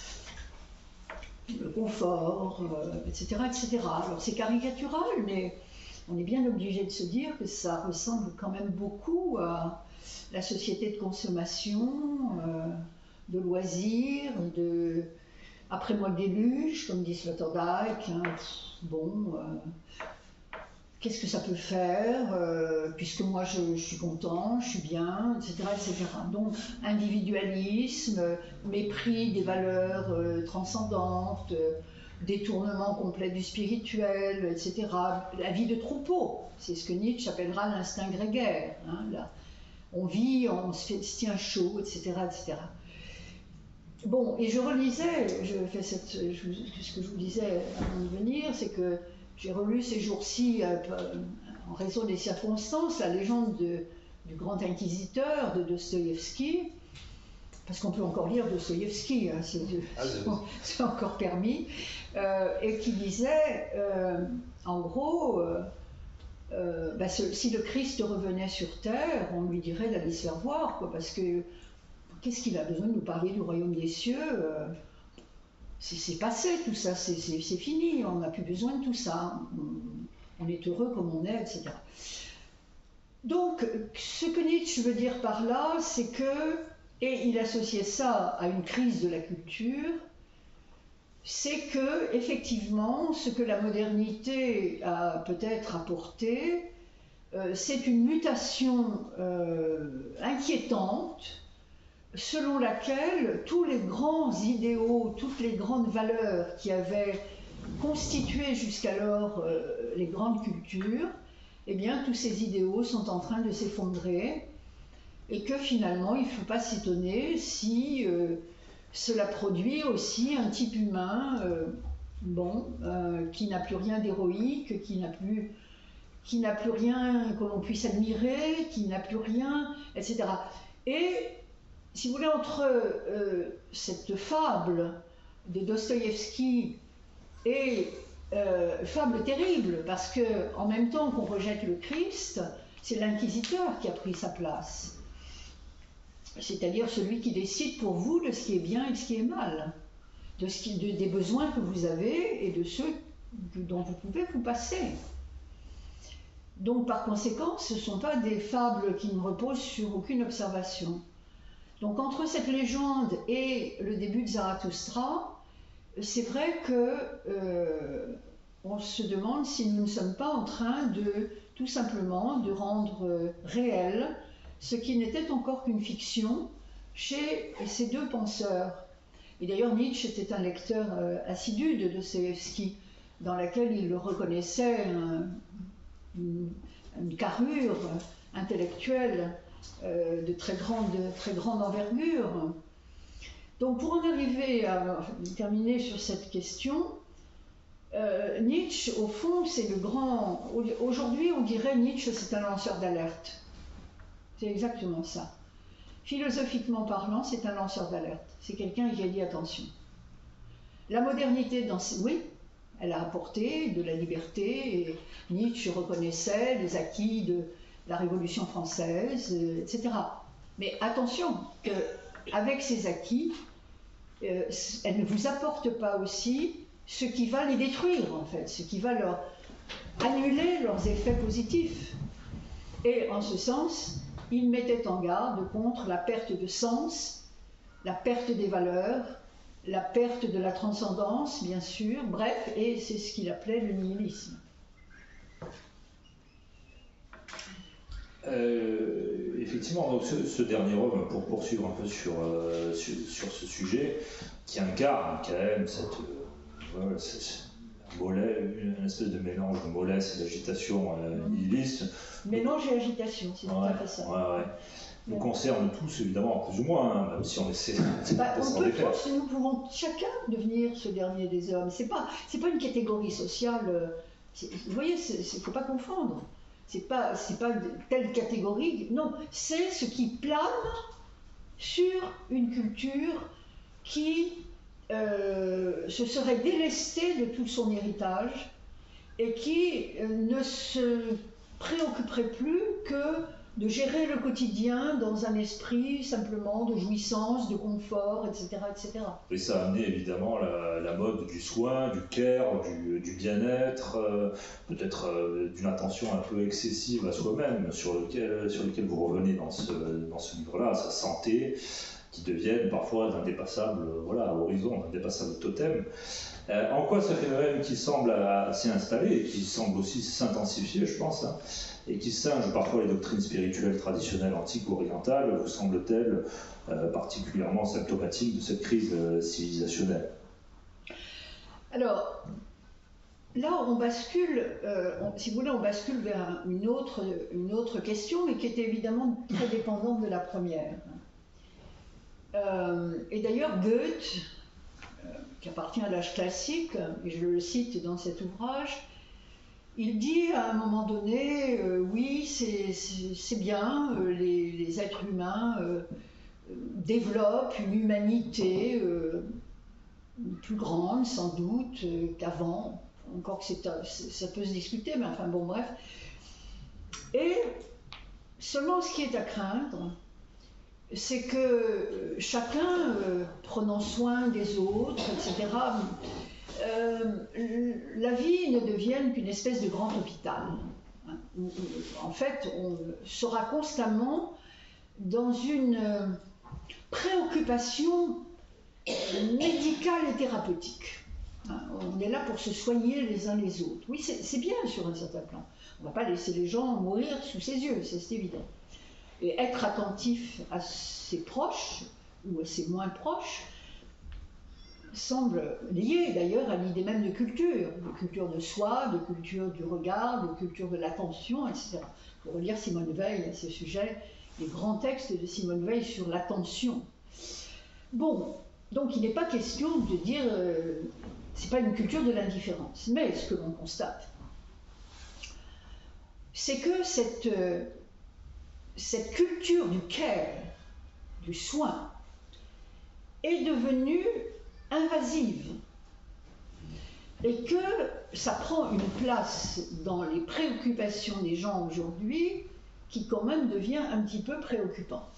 le confort, euh, et cetera, et cetera. Alors c'est caricatural, mais on est bien obligé de se dire que ça ressemble quand même beaucoup à la société de consommation, euh, de loisirs, de après moi le déluge, comme dit Sloterdijk, hein, bon, euh, qu'est-ce que ça peut faire, euh, puisque moi je, je suis content, je suis bien, et cetera, et cetera. Donc individualisme, mépris des valeurs euh, transcendantes, euh, détournement complet du spirituel, et cetera. La vie de troupeau, c'est ce que Nietzsche appellera l'instinct grégaire. Hein, là. On vit, on se, fait, se tient chaud, et cetera, et cetera. Bon, et je relisais, je fais cette, je, ce que je vous disais avant de venir, c'est que j'ai relu ces jours-ci, euh, en raison des circonstances, la légende de, du grand inquisiteur de Dostoïevski, parce qu'on peut encore lire Dostoïevski, hein, c'est ah, encore permis, euh, et qui disait, euh, en gros, euh, euh, bah, ce, si le Christ revenait sur terre, on lui dirait d'aller se faire voir, quoi, parce que qu'est-ce qu'il a besoin de nous parler du royaume des cieux? euh, C'est passé tout ça, c'est fini, on n'a plus besoin de tout ça. on est heureux comme on est, et cetera. Donc, ce que Nietzsche veut dire par là, c'est que, et il associait ça à une crise de la culture, c'est que, effectivement, ce que la modernité a peut-être apporté, euh, c'est une mutation euh, inquiétante, selon laquelle tous les grands idéaux, toutes les grandes valeurs qui avaient constitué jusqu'alors euh, les grandes cultures, eh bien, tous ces idéaux sont en train de s'effondrer et que finalement, il ne faut pas s'étonner si euh, cela produit aussi un type humain, euh, bon, euh, qui n'a plus rien d'héroïque, qui n'a plus, qui n'a plus rien que l'on puisse admirer, qui n'a plus rien, et cetera. Et si vous voulez, entre euh, cette fable de Dostoïevski et euh, fable terrible, parce que en même temps qu'on rejette le Christ, c'est l'inquisiteur qui a pris sa place, c'est-à-dire celui qui décide pour vous de ce qui est bien et de ce qui est mal, de ce qui, de, des besoins que vous avez et de ceux dont vous pouvez vous passer. Donc par conséquent, ce ne sont pas des fables qui ne reposent sur aucune observation. Donc entre cette légende et le début de Zarathustra, c'est vrai que euh, on se demande si nous ne sommes pas en train de tout simplement de rendre euh, réel ce qui n'était encore qu'une fiction chez ces deux penseurs. Et d'ailleurs Nietzsche était un lecteur euh, assidu de Dostoïevski, dans laquelle il reconnaissait un, une, une carrure intellectuelle Euh, de très grande, de très grande envergure. Donc pour en arriver à terminer sur cette question, euh, Nietzsche, au fond, c'est le grand... Aujourd'hui, on dirait Nietzsche, c'est un lanceur d'alerte. C'est exactement ça. Philosophiquement parlant, c'est un lanceur d'alerte. C'est quelqu'un qui a dit attention. La modernité, dans ces... oui, elle a apporté de la liberté, et Nietzsche reconnaissait les acquis de la Révolution française, et cetera. Mais attention, qu'avec ces acquis, euh, elle ne vous apporte pas aussi ce qui va les détruire, en fait, ce qui va leur annuler leurs effets positifs. Et en ce sens, il mettait en garde contre la perte de sens, la perte des valeurs, la perte de la transcendance, bien sûr, bref, et c'est ce qu'il appelait le nihilisme. Euh, effectivement, donc ce, ce dernier homme, pour poursuivre un peu sur, euh, sur, sur ce sujet, qui incarne quand même cette, euh, voilà, cette mollet, une espèce de mélange de mollesse et d'agitation euh, nihiliste. Mélange et agitation, c'est tout à fait ça. Ouais, ouais. Nous concerne tous, évidemment, plus ou moins, hein, même si on essaie de bah, on s'en peut défaire. tous, nous pouvons chacun devenir ce dernier des hommes. C'est pas, c'est pas une catégorie sociale. Euh, vous voyez, il ne faut pas confondre. C'est pas, c'est pas telle catégorie. Non, c'est ce qui plane sur une culture qui euh, se serait délestée de tout son héritage et qui euh, ne se préoccuperait plus que de gérer le quotidien dans un esprit simplement de jouissance, de confort, et cetera, et cetera. Et ça a amené évidemment la, la mode du soin, du care, du, du bien-être, euh, peut-être euh, d'une attention un peu excessive à soi-même, sur lequel, sur lequel vous revenez dans ce, dans ce livre-là, sa santé, qui deviennent parfois d'indépassables voilà, horizons, d'indépassables totems. Euh, en quoi ce phénomène qui semble assez installé et qui semble aussi s'intensifier, je pense, hein, et qui singe parfois les doctrines spirituelles traditionnelles antiques ou orientales, vous semble-t-elle euh, particulièrement symptomatique de cette crise euh, civilisationnelle? Alors, là, on bascule, euh, on, si vous voulez, on bascule vers une autre, une autre question, mais qui est évidemment très dépendante de la première. Euh, et d'ailleurs, Goethe, euh, qui appartient à l'âge classique, et je le cite dans cet ouvrage, il dit à un moment donné, euh, oui, c'est bien, euh, les, les êtres humains euh, développent une humanité euh, plus grande, sans doute, euh, qu'avant. Encore que c'est, ça peut se discuter, mais enfin bon, bref. Et seulement ce qui est à craindre, c'est que chacun, euh, prenant soin des autres, et cetera, euh, la vie ne devienne qu'une espèce de grand hôpital. Hein, où, où, en fait, on sera constamment dans une euh, préoccupation médicale et thérapeutique. Hein, on est là pour se soigner les uns les autres. Oui, c'est bien sur un certain plan. On ne va pas laisser les gens mourir sous ses yeux, c'est évident. Et être attentif à ses proches, ou à ses moins proches, semble lié d'ailleurs à l'idée même de culture, de culture de soi, de culture du regard, de culture de l'attention, et cetera. Il faut relire Simone Veil à ce sujet, les grands textes de Simone Veil sur l'attention. Bon, donc il n'est pas question de dire, euh, c'est pas une culture de l'indifférence, mais ce que l'on constate, c'est que cette, euh, cette culture du care, du soin, est devenue invasive et que ça prend une place dans les préoccupations des gens aujourd'hui qui quand même devient un petit peu préoccupante.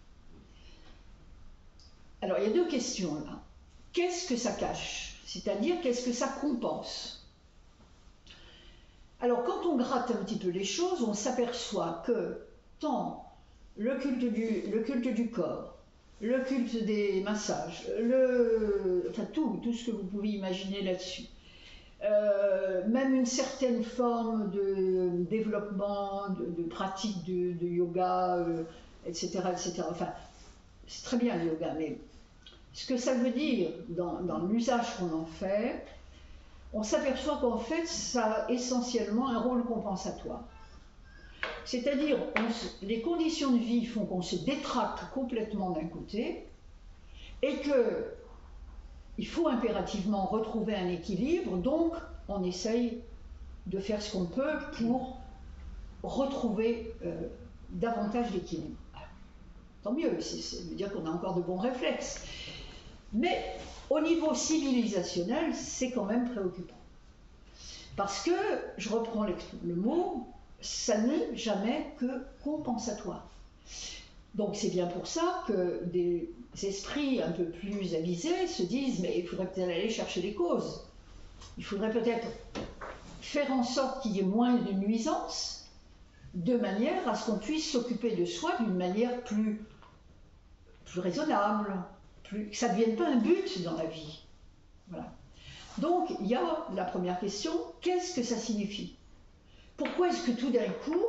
Alors il y a deux questions là. Qu'est-ce que ça cache? C'est-à-dire qu'est-ce que ça compense? Alors quand on gratte un petit peu les choses, on s'aperçoit que tant le culte du, le culte du corps, le culte des massages, le, enfin tout, tout ce que vous pouvez imaginer là-dessus. Euh, même une certaine forme de développement, de, de pratique de, de yoga, euh, et cetera, et cetera. Enfin, c'est très bien le yoga, mais ce que ça veut dire dans, dans l'usage qu'on en fait, on s'aperçoit qu'en fait, ça a essentiellement un rôle compensatoire. C'est-à-dire, les conditions de vie font qu'on se détraque complètement d'un côté et qu'il faut impérativement retrouver un équilibre, donc on essaye de faire ce qu'on peut pour retrouver euh, davantage d'équilibre. Tant mieux, ça veut dire qu'on a encore de bons réflexes. Mais au niveau civilisationnel, c'est quand même préoccupant. Parce que, je reprends le mot, ça n'est jamais que compensatoire. Donc c'est bien pour ça que des esprits un peu plus avisés se disent mais il faudrait peut-être aller chercher les causes. Il faudrait peut-être faire en sorte qu'il y ait moins de nuisances, de manière à ce qu'on puisse s'occuper de soi d'une manière plus, plus raisonnable, plus, que ça ne devienne pas un but dans la vie. Voilà. Donc il y a la première question, qu'est-ce que ça signifie? Pourquoi est-ce que tout d'un coup,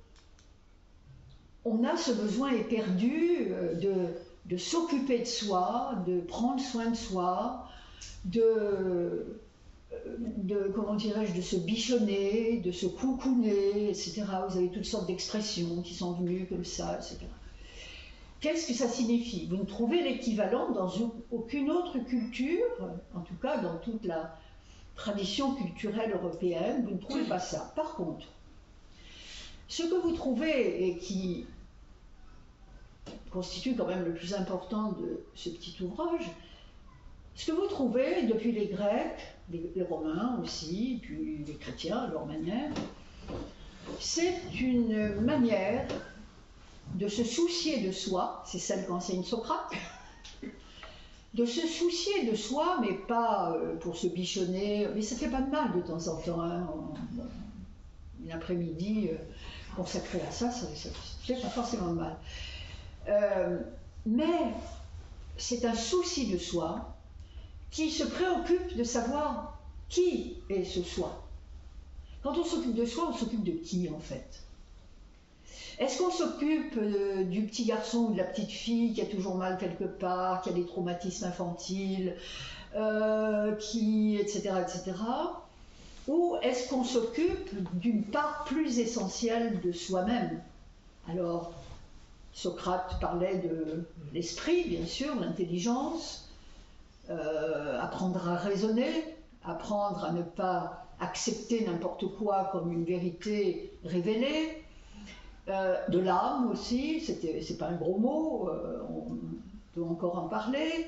on a ce besoin éperdu de, de s'occuper de soi, de prendre soin de soi, de, de comment dirais-je, de se bichonner, de se coucouner, et cetera. Vous avez toutes sortes d'expressions qui sont venues comme ça, et cetera. Qu'est-ce que ça signifie? Vous ne trouvez l'équivalent dans aucune autre culture, en tout cas dans toute la tradition culturelle européenne, vous ne trouvez pas ça. Par contre, ce que vous trouvez et qui constitue quand même le plus important de ce petit ouvrage, ce que vous trouvez depuis les Grecs, les, les Romains aussi, puis les chrétiens à leur manière, c'est une manière de se soucier de soi, c'est celle qu'enseigne Socrate, de se soucier de soi, mais pas pour se bichonner, mais ça fait pas de mal de temps en temps, hein, on, bon, une après-midi consacrée à ça, ça ne fait pas forcément de mal. Euh, mais c'est un souci de soi qui se préoccupe de savoir qui est ce soi. Quand on s'occupe de soi, on s'occupe de qui en fait? Est-ce qu'on s'occupe euh, du petit garçon ou de la petite fille qui a toujours mal quelque part, qui a des traumatismes infantiles, euh, qui, et cetera, et cetera. Ou est-ce qu'on s'occupe d'une part plus essentielle de soi-même? Alors, Socrate parlait de l'esprit, bien sûr, l'intelligence, euh, apprendre à raisonner, apprendre à ne pas accepter n'importe quoi comme une vérité révélée, euh, de l'âme aussi, c'est pas un gros mot, euh, on peut encore en parler,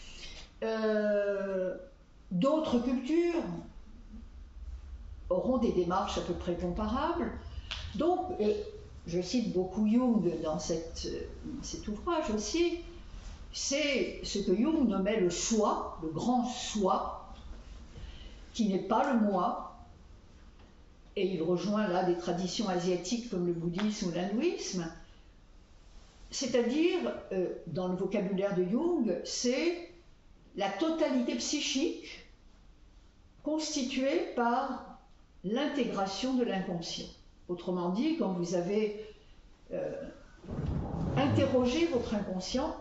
euh, d'autres cultures auront des démarches à peu près comparables, donc, et je cite beaucoup Jung dans cette, cet ouvrage aussi, c'est ce que Jung nommait le soi, le grand soi, qui n'est pas le moi, et il rejoint là des traditions asiatiques comme le bouddhisme ou l'hindouisme, c'est-à-dire, euh, dans le vocabulaire de Jung, c'est la totalité psychique constituée par l'intégration de l'inconscient. Autrement dit, quand vous avez euh, interrogé votre inconscient,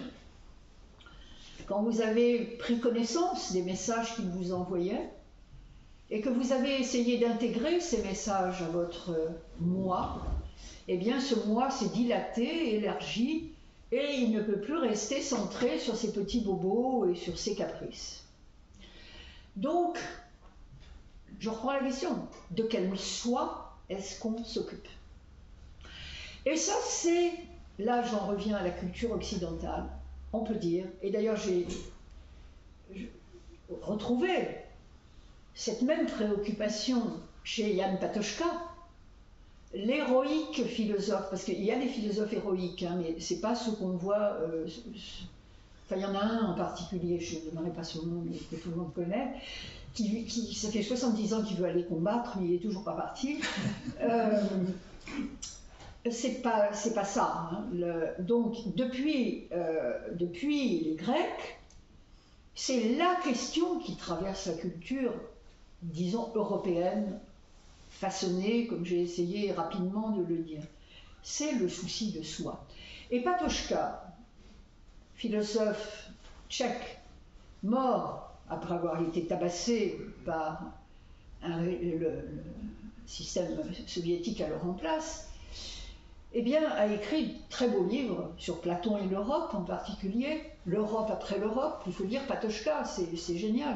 quand vous avez pris connaissance des messages qu'il vous envoyait, et que vous avez essayé d'intégrer ces messages à votre moi, eh bien ce moi s'est dilaté, élargi, et il ne peut plus rester centré sur ses petits bobos et sur ses caprices. Donc, je reprends la question, de quel soi est-ce qu'on s'occupe? Et ça, c'est, là j'en reviens à la culture occidentale, on peut dire, et d'ailleurs j'ai retrouvé cette même préoccupation chez Jan Patočka, l'héroïque philosophe, parce qu'il y a des philosophes héroïques, hein, mais ce n'est pas ce qu'on voit, euh, enfin il y en a un en particulier, je ne donnerai pas son nom, mais que tout le monde connaît, qui, qui ça fait soixante-dix ans qu'il veut aller combattre, mais il n'est toujours pas parti. euh, c'est pas, c'est pas ça. Hein. Le, donc depuis, euh, depuis les Grecs, c'est la question qui traverse la culture, disons, européenne, façonnée, comme j'ai essayé rapidement de le dire. C'est le souci de soi. Et Patočka, philosophe tchèque, mort après avoir été tabassé par un, le, le système soviétique alors en place, eh bien, a écrit de très beaux livres sur Platon et l'Europe en particulier, l'Europe après l'Europe. Il faut lire Patočka, c'est génial.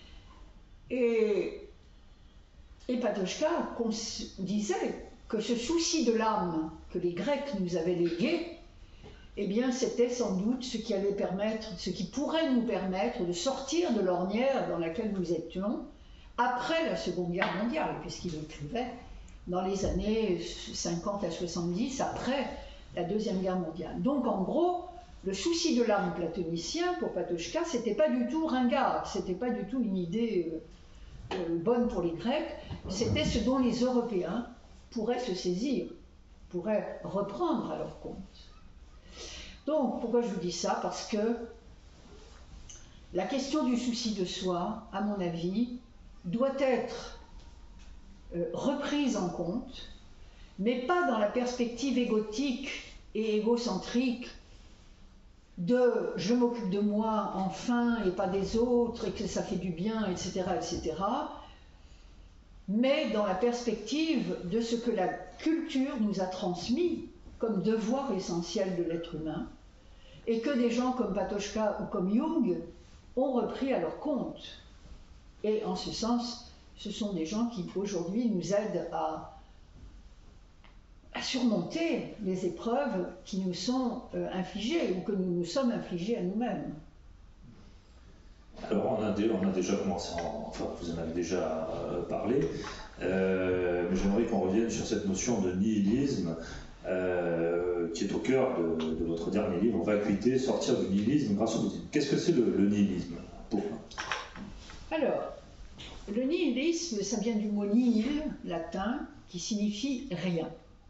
Et, et Patočka disait que ce souci de l'âme que les Grecs nous avaient légué, eh bien, c'était sans doute ce qui allait permettre, ce qui pourrait nous permettre de sortir de l'ornière dans laquelle nous étions après la Seconde Guerre mondiale, puisqu'il écrivait dans les années cinquante à soixante-dix, après la Deuxième Guerre mondiale. Donc, en gros, le souci de l'âme platonicien, pour Patočka, c'était pas du tout ringard, c'était pas du tout une idée euh, euh, bonne pour les Grecs, c'était ce dont les Européens pourraient se saisir, pourraient reprendre à leur compte. Donc, pourquoi je vous dis ça? Parce que la question du souci de soi, à mon avis, doit être Euh, reprise en compte, mais pas dans la perspective égotique et égocentrique de « je m'occupe de moi enfin et pas des autres et que ça fait du bien, et cetera, et cetera » mais dans la perspective de ce que la culture nous a transmis comme devoir essentiel de l'être humain et que des gens comme Patočka ou comme Jung ont repris à leur compte. Et en ce sens, ce sont des gens qui, aujourd'hui, nous aident à, à surmonter les épreuves qui nous sont euh, infligées ou que nous nous sommes infligées à nous-mêmes. Alors, on a, on a déjà commencé, en, enfin, vous en avez déjà euh, parlé, euh, mais j'aimerais qu'on revienne sur cette notion de nihilisme euh, qui est au cœur de, de votre dernier livre, Vacuité, sortir du nihilisme grâce au bouddhisme. Qu'est-ce que c'est le, le nihilisme pour vous? Alors, le nihilisme, ça vient du mot nihil, latin, qui signifie rien.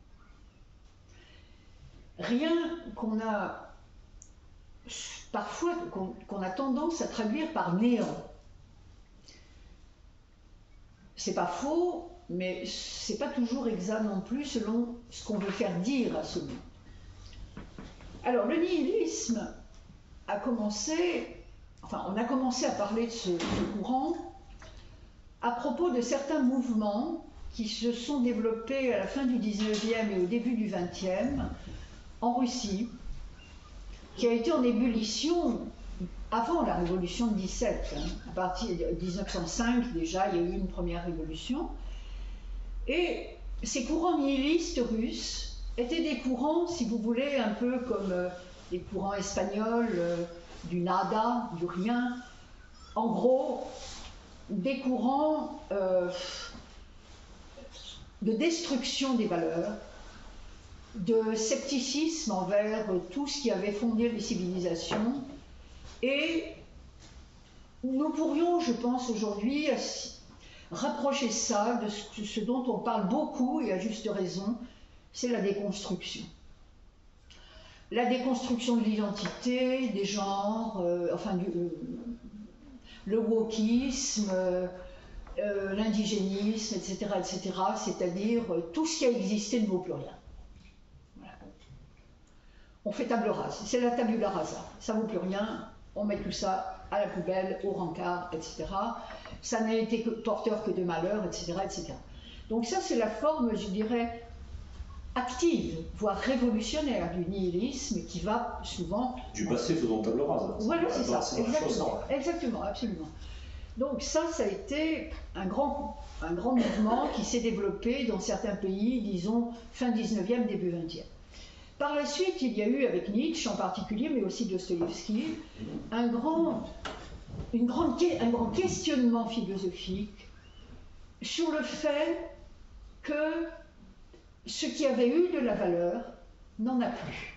Rien qu'on a parfois, qu'on qu'on a tendance à traduire par néant. C'est pas faux, mais c'est pas toujours exact non plus selon ce qu'on veut faire dire à ce mot. Alors, le nihilisme a commencé, enfin, on a commencé à parler de ce, ce courant à propos de certains mouvements qui se sont développés à la fin du dix-neuvième et au début du vingtième en Russie, qui a été en ébullition avant la révolution de dix-sept. Hein. À partir de mille neuf cent cinq, déjà, il y a eu une première révolution. Et ces courants nihilistes russes étaient des courants, si vous voulez, un peu comme euh, les courants espagnols, euh, du nada, du rien. En gros, des courants euh, de destruction des valeurs, de scepticisme envers tout ce qui avait fondé les civilisations. Et nous pourrions, je pense aujourd'hui, rapprocher ça de ce, ce dont on parle beaucoup, et à juste raison, c'est la déconstruction. La déconstruction de l'identité, des genres, euh, enfin du, euh, le wokisme, euh, euh, l'indigénisme, et cetera, et cetera, c'est-à-dire euh, tout ce qui a existé ne vaut plus rien. Voilà. On fait table rase, c'est la tabula rasa, ça ne vaut plus rien, on met tout ça à la poubelle, au rencard, et cetera. Ça n'a été que porteur que de malheur, et cetera, et cetera. Donc ça, c'est la forme, je dirais, active, voire révolutionnaire du nihilisme qui va souvent... Du passé faisant table rase. Voilà, c'est ça, exactement, exactement, absolument. Donc ça, ça a été un grand, un grand mouvement qui s'est développé dans certains pays, disons, fin dix-neuvième, début vingtième. Par la suite, il y a eu, avec Nietzsche en particulier, mais aussi Dostoïevski, un grand, une grande, un grand questionnement philosophique sur le fait que ce qui avait eu de la valeur n'en a plus.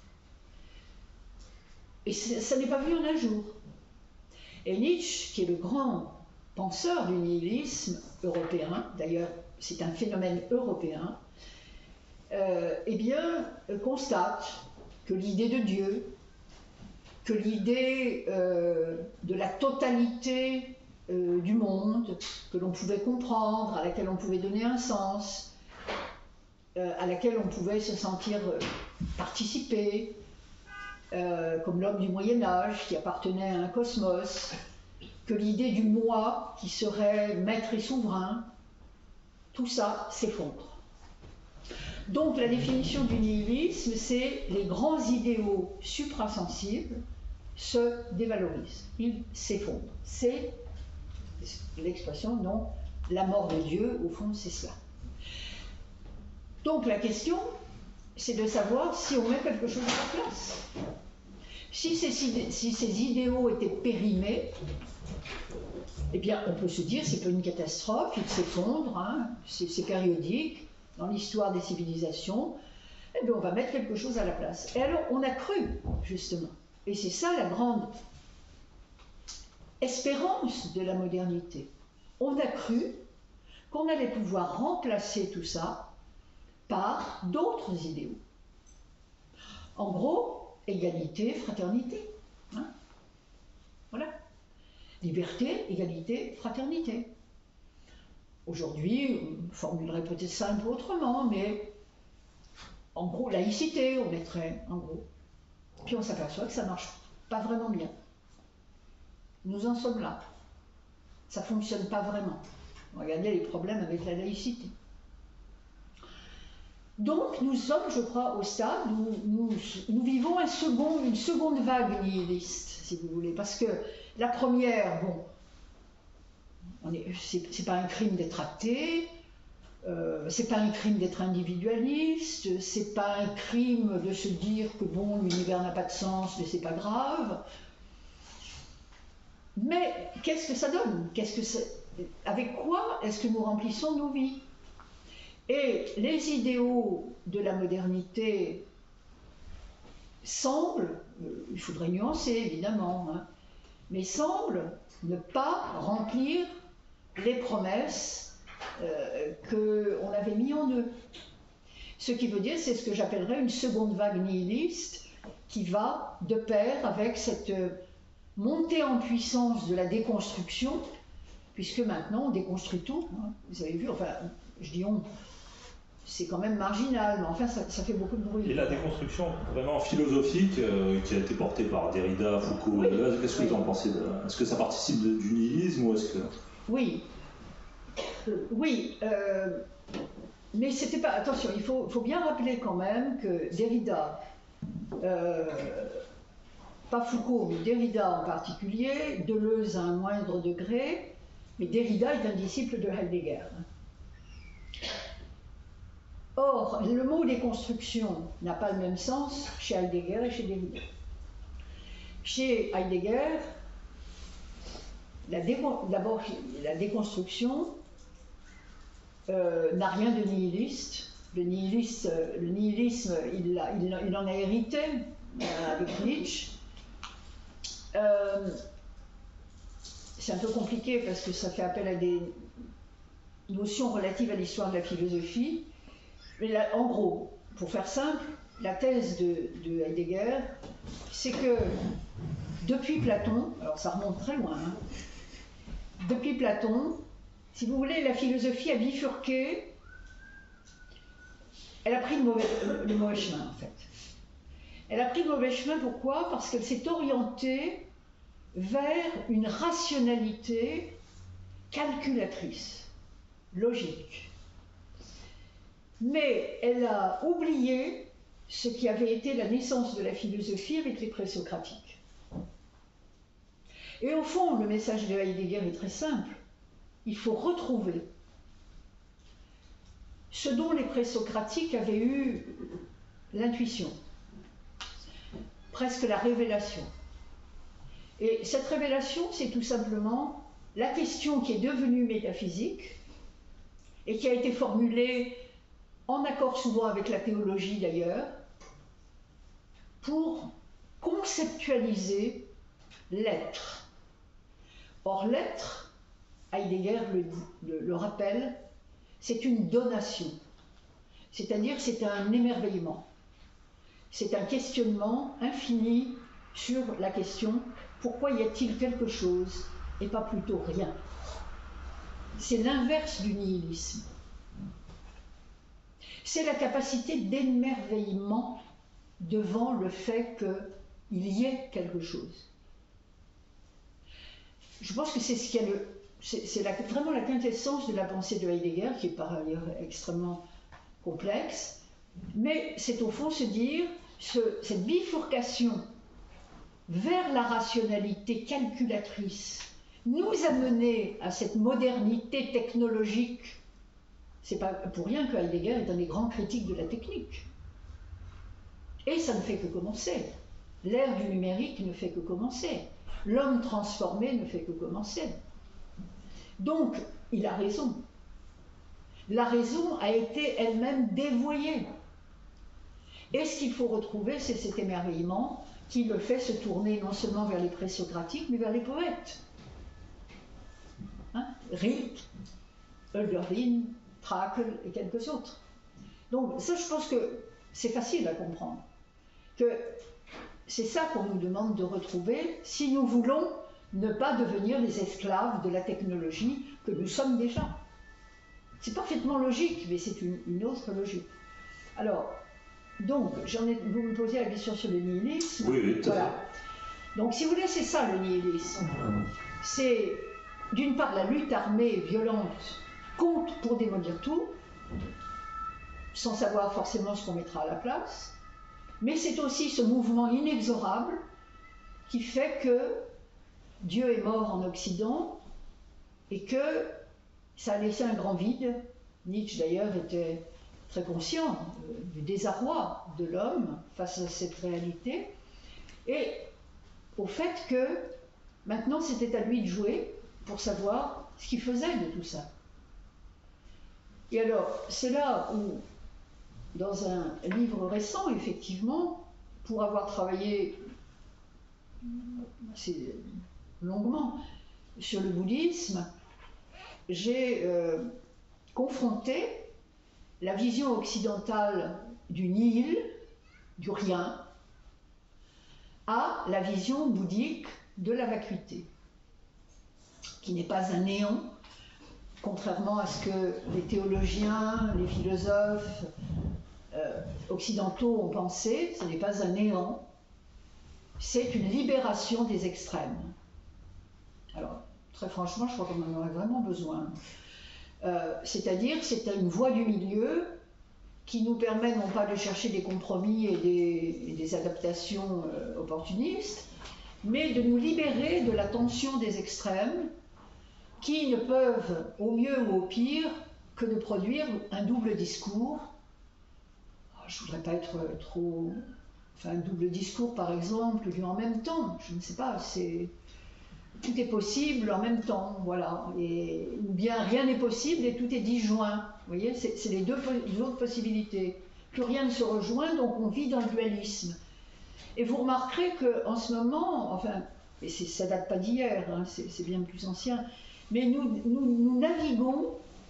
Et ça n'est pas vu en un jour. Et Nietzsche, qui est le grand penseur du nihilisme européen, d'ailleurs c'est un phénomène européen, euh, eh bien, constate que l'idée de Dieu, que l'idée euh, de la totalité euh, du monde, que l'on pouvait comprendre, à laquelle on pouvait donner un sens, euh, à laquelle on pouvait se sentir euh, participer, euh, comme l'homme du Moyen-Âge qui appartenait à un cosmos, que l'idée du moi qui serait maître et souverain, tout ça s'effondre. Donc la définition du nihilisme, c'est les grands idéaux suprasensibles se dévalorisent, ils s'effondrent. C'est l'expression, non, la mort de Dieu, au fond, c'est cela. Donc la question, c'est de savoir si on met quelque chose à la place. Si ces, si ces idéaux étaient périmés, eh bien, on peut se dire, c'est pas une catastrophe, ils s'effondrent, hein, c'est périodique dans l'histoire des civilisations, eh bien, on va mettre quelque chose à la place. Et alors, on a cru, justement, et c'est ça la grande espérance de la modernité, on a cru qu'on allait pouvoir remplacer tout ça par d'autres idéaux. En gros, égalité, fraternité. Hein, voilà. Liberté, égalité, fraternité. Aujourd'hui, on formulerait peut-être ça un peu autrement, mais en gros, laïcité, on mettrait, en gros. Puis on s'aperçoit que ça ne marche pas vraiment bien. Nous en sommes là. Ça ne fonctionne pas vraiment. Regardez les problèmes avec la laïcité. Donc, nous sommes, je crois, au stade où nous, nous vivons un second, une seconde vague nihiliste, si vous voulez, parce que la première, bon, c'est pas un crime d'être athée, euh, c'est pas un crime d'être individualiste, c'est pas un crime de se dire que bon, l'univers n'a pas de sens, mais c'est pas grave. Mais qu'est-ce que ça donne? Qu'est-ce que c'est? Avec quoi est-ce que nous remplissons nos vies? Et les idéaux de la modernité semblent, euh, il faudrait nuancer évidemment, hein, mais semblent ne pas remplir les promesses euh, qu'on avait mis en eux. Ce qui veut dire, c'est ce que j'appellerais une seconde vague nihiliste qui va de pair avec cette montée en puissance de la déconstruction, puisque maintenant on déconstruit tout. Hein. Vous avez vu, enfin, je dis on, c'est quand même marginal, mais enfin ça, ça fait beaucoup de bruit. Et la déconstruction vraiment philosophique euh, qui a été portée par Derrida, Foucault, oui, qu'est-ce que oui. vous en pensez? Est-ce que ça participe de, du nihilisme ou est-ce que... Oui, euh, oui, euh, mais c'était pas... Attention, il faut, faut bien rappeler quand même que Derrida, euh, pas Foucault, mais Derrida en particulier, Deleuze à un moindre degré, mais Derrida est un disciple de Heidegger. Or, le mot déconstruction n'a pas le même sens chez Heidegger et chez Derrida. Chez Heidegger, d'abord, la déconstruction euh, n'a rien de nihiliste. Le, nihiliste, le nihilisme, il, a, il, il en a hérité euh, avec Nietzsche. Euh, c'est un peu compliqué parce que ça fait appel à des notions relatives à l'histoire de la philosophie. Mais là, en gros, pour faire simple, la thèse de, de Heidegger, c'est que depuis Platon, alors ça remonte très loin, hein, depuis Platon, si vous voulez, la philosophie a bifurqué, elle a pris le mauvais, le mauvais chemin en fait. Elle a pris le mauvais chemin, pourquoi? Parce qu'elle s'est orientée vers une rationalité calculatrice, logique. Mais elle a oublié ce qui avait été la naissance de la philosophie avec les présocratiques. Et au fond, le message de Heidegger est très simple. Il faut retrouver ce dont les présocratiques avaient eu l'intuition, presque la révélation. Et cette révélation, c'est tout simplement la question qui est devenue métaphysique et qui a été formulée en accord souvent avec la théologie d'ailleurs, pour conceptualiser l'être. Or, l'être, Heidegger le, le, le rappelle, c'est une donation, c'est-à-dire c'est un émerveillement, c'est un questionnement infini sur la question « Pourquoi y a-t-il quelque chose et pas plutôt rien ?» C'est l'inverse du nihilisme. C'est la capacité d'émerveillement devant le fait qu'il y ait quelque chose. Je pense que c'est ce qui a le, c'est vraiment la quintessence de la pensée de Heidegger, qui est par ailleurs extrêmement complexe, mais c'est au fond se dire, ce, cette bifurcation vers la rationalité calculatrice nous a mené à cette modernité technologique. C'est pas pour rien que Heidegger est un des grands critiques de la technique. Et ça ne fait que commencer. L'ère du numérique ne fait que commencer. L'homme transformé ne fait que commencer. Donc, il a raison. La raison a été elle-même dévoyée. Et ce qu'il faut retrouver, c'est cet émerveillement qui le fait se tourner non seulement vers les présocratiques, mais vers les poètes. Hein? Rilke, Hölderlin, Trakl et quelques autres. Donc ça, je pense que c'est facile à comprendre. Que c'est ça qu'on nous demande de retrouver si nous voulons ne pas devenir les esclaves de la technologie que nous sommes déjà. C'est parfaitement logique, mais c'est une, une autre logique. Alors, donc, j'en ai, vous me posez la question sur le nihilisme. Oui, oui, voilà. Donc, si vous voulez, c'est ça le nihilisme. C'est, d'une part, la lutte armée et violente contre pour démolir tout, sans savoir forcément ce qu'on mettra à la place, mais c'est aussi ce mouvement inexorable qui fait que Dieu est mort en Occident et que ça a laissé un grand vide. Nietzsche d'ailleurs était très conscient du désarroi de l'homme face à cette réalité et au fait que maintenant c'était à lui de jouer pour savoir ce qu'il faisait de tout ça. Et alors, c'est là où, dans un livre récent, effectivement, pour avoir travaillé assez longuement sur le bouddhisme, j'ai euh, confronté la vision occidentale du nihil, du rien, à la vision bouddhique de la vacuité, qui n'est pas un néant, contrairement à ce que les théologiens, les philosophes euh, occidentaux ont pensé. Ce n'est pas un néant, c'est une libération des extrêmes. Alors, très franchement, je crois qu'on en aurait vraiment besoin. Euh, C'est-à-dire, c'est une voie du milieu qui nous permet non pas de chercher des compromis et des, et des adaptations euh, opportunistes, mais de nous libérer de la tension des extrêmes qui ne peuvent, au mieux ou au pire, que de produire un double discours. Je ne voudrais pas être trop... Enfin, un double discours, par exemple, du en même temps, je ne sais pas, c'est... Tout est possible en même temps, voilà. Et, ou bien rien n'est possible et tout est disjoint. Vous voyez, c'est les deux, les autres possibilités. Plus rien ne se rejoint, donc on vit dans le dualisme. Et vous remarquerez qu'en ce moment, enfin, et ça date pas d'hier, hein, c'est bien plus ancien, mais nous, nous, nous naviguons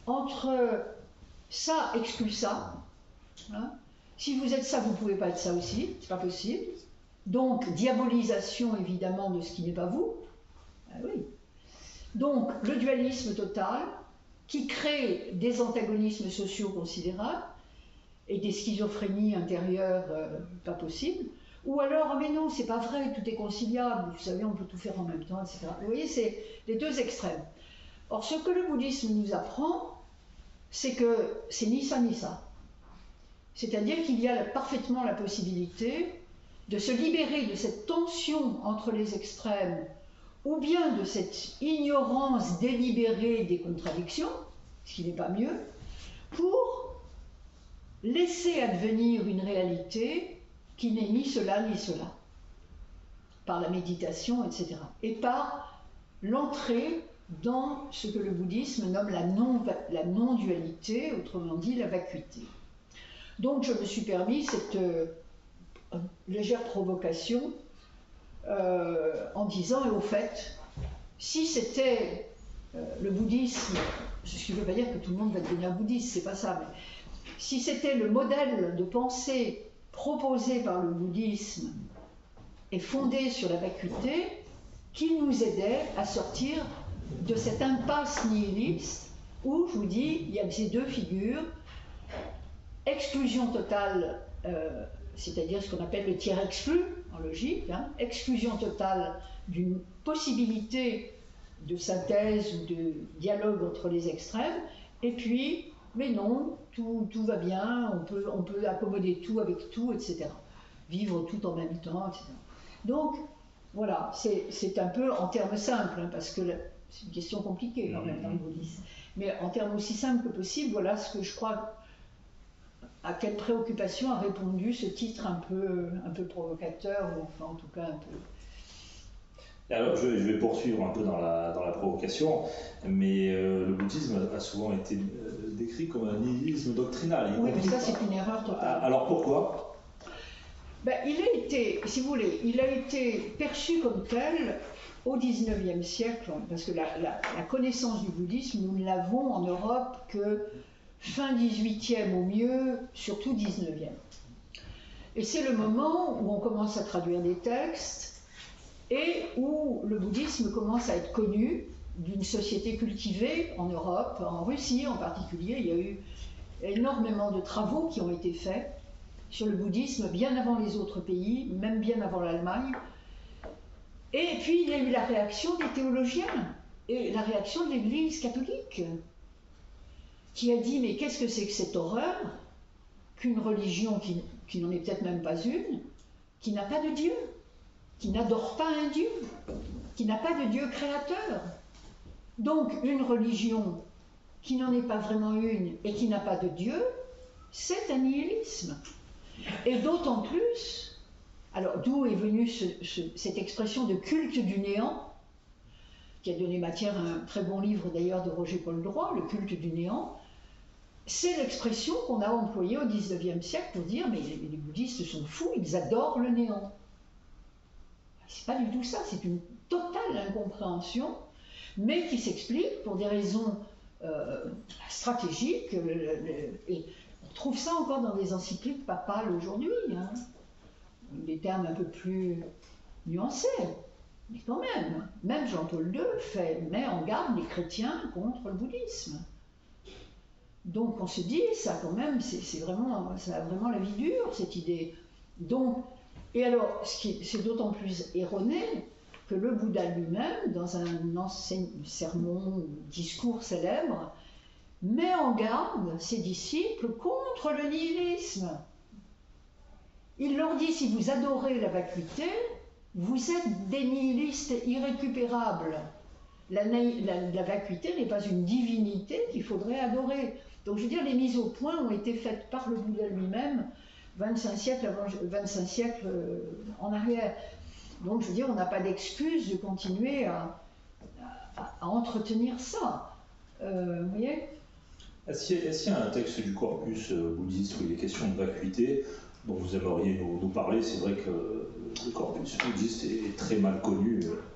entre ça exclut ça. Hein. Si vous êtes ça, vous ne pouvez pas être ça aussi, c'est pas possible. Donc, diabolisation évidemment de ce qui n'est pas vous. Ah oui. Donc, le dualisme total qui crée des antagonismes sociaux considérables et des schizophrénies intérieures euh, pas possibles. Ou alors, ah mais non, c'est pas vrai, tout est conciliable, vous savez, on peut tout faire en même temps, et cetera. Vous voyez, c'est les deux extrêmes. Or, ce que le bouddhisme nous apprend, c'est que c'est ni ça ni ça. C'est-à-dire qu'il y a parfaitement la possibilité de se libérer de cette tension entre les extrêmes ou bien de cette ignorance délibérée des contradictions, ce qui n'est pas mieux, pour laisser advenir une réalité qui n'est ni cela ni cela, par la méditation, et cetera. Et par l'entrée dans ce que le bouddhisme nomme la non, la non-dualité, autrement dit la vacuité. Donc je me suis permis cette euh, légère provocation euh, en disant, et au fait, si c'était euh, le bouddhisme, ce qui ne veut pas dire que tout le monde va devenir bouddhiste, c'est pas ça, mais si c'était le modèle de pensée proposé par le bouddhisme et fondé sur la vacuité, qui nous aidait à sortir de cette impasse nihiliste où, je vous dis, il y a ces deux figures, exclusion totale, euh, c'est-à-dire ce qu'on appelle le tiers exclu en logique, hein, exclusion totale d'une possibilité de synthèse ou de dialogue entre les extrêmes, et puis, mais non, tout, tout va bien, on peut, on peut accommoder tout avec tout, et cetera. Vivre tout en même temps, et cetera. Donc, voilà, c'est un peu en termes simples, hein, parce que c'est une question compliquée quand même dans le bouddhisme, mais en termes aussi simples que possible, voilà ce que je crois, à quelle préoccupation a répondu ce titre un peu, un peu provocateur, ou enfin en tout cas un peu... Alors, je, je vais poursuivre un peu dans la, dans la provocation, mais euh, le bouddhisme a souvent été euh, décrit comme un nihilisme doctrinal. Oui, mais ça, c'est une erreur totale. Alors, pourquoi ? Ben, il a été, si vous voulez, il a été perçu comme tel au dix-neuvième siècle, parce que la, la, la connaissance du bouddhisme, nous ne l'avons en Europe que fin dix-huitième au mieux, surtout dix-neuvième. Et c'est le moment où on commence à traduire des textes, et où le bouddhisme commence à être connu d'une société cultivée en Europe, en Russie en particulier. Il y a eu énormément de travaux qui ont été faits sur le bouddhisme bien avant les autres pays, même bien avant l'Allemagne. Et puis il y a eu la réaction des théologiens et la réaction de l'Église catholique, qui a dit mais qu'est-ce que c'est que cette horreur qu'une religion qui, qui n'en est peut-être même pas une, qui n'a pas de Dieu, qui n'adore pas un Dieu, qui n'a pas de Dieu créateur. Donc une religion qui n'en est pas vraiment une et qui n'a pas de Dieu, c'est un nihilisme. Et d'autant plus, alors d'où est venue ce, ce, cette expression de culte du néant, qui a donné matière à un très bon livre d'ailleurs de Roger Paul Droit, Le culte du néant. C'est l'expression qu'on a employée au dix-neuvième siècle pour dire mais les, les bouddhistes sont fous, ils adorent le néant. C'est pas du tout ça, c'est une totale incompréhension, mais qui s'explique pour des raisons euh, stratégiques. Le, le, et on trouve ça encore dans des encycliques papales aujourd'hui, hein, des termes un peu plus nuancés. Mais quand même, même Jean-Paul deux fait, met en garde les chrétiens contre le bouddhisme. Donc on se dit, ça quand même, c'est vraiment, ça a vraiment la vie dure, cette idée. Donc, et alors, c'est d'autant plus erroné que le Bouddha lui-même, dans un enseigne, sermon, discours célèbre, met en garde ses disciples contre le nihilisme. Il leur dit, si vous adorez la vacuité, vous êtes des nihilistes irrécupérables. La, la, la vacuité n'est pas une divinité qu'il faudrait adorer. Donc je veux dire, les mises au point ont été faites par le Bouddha lui-même, vingt-cinq siècles, avant, vingt-cinq siècles euh, en arrière. Donc je veux dire, on n'a pas d'excuse de continuer à, à, à entretenir ça. Euh, vous voyez ? Est-ce qu'il y, est y a un texte du corpus euh, bouddhiste où il est question de vacuité dont vous aimeriez nous, nous parler? C'est vrai que le corpus bouddhiste est, est très mal connu.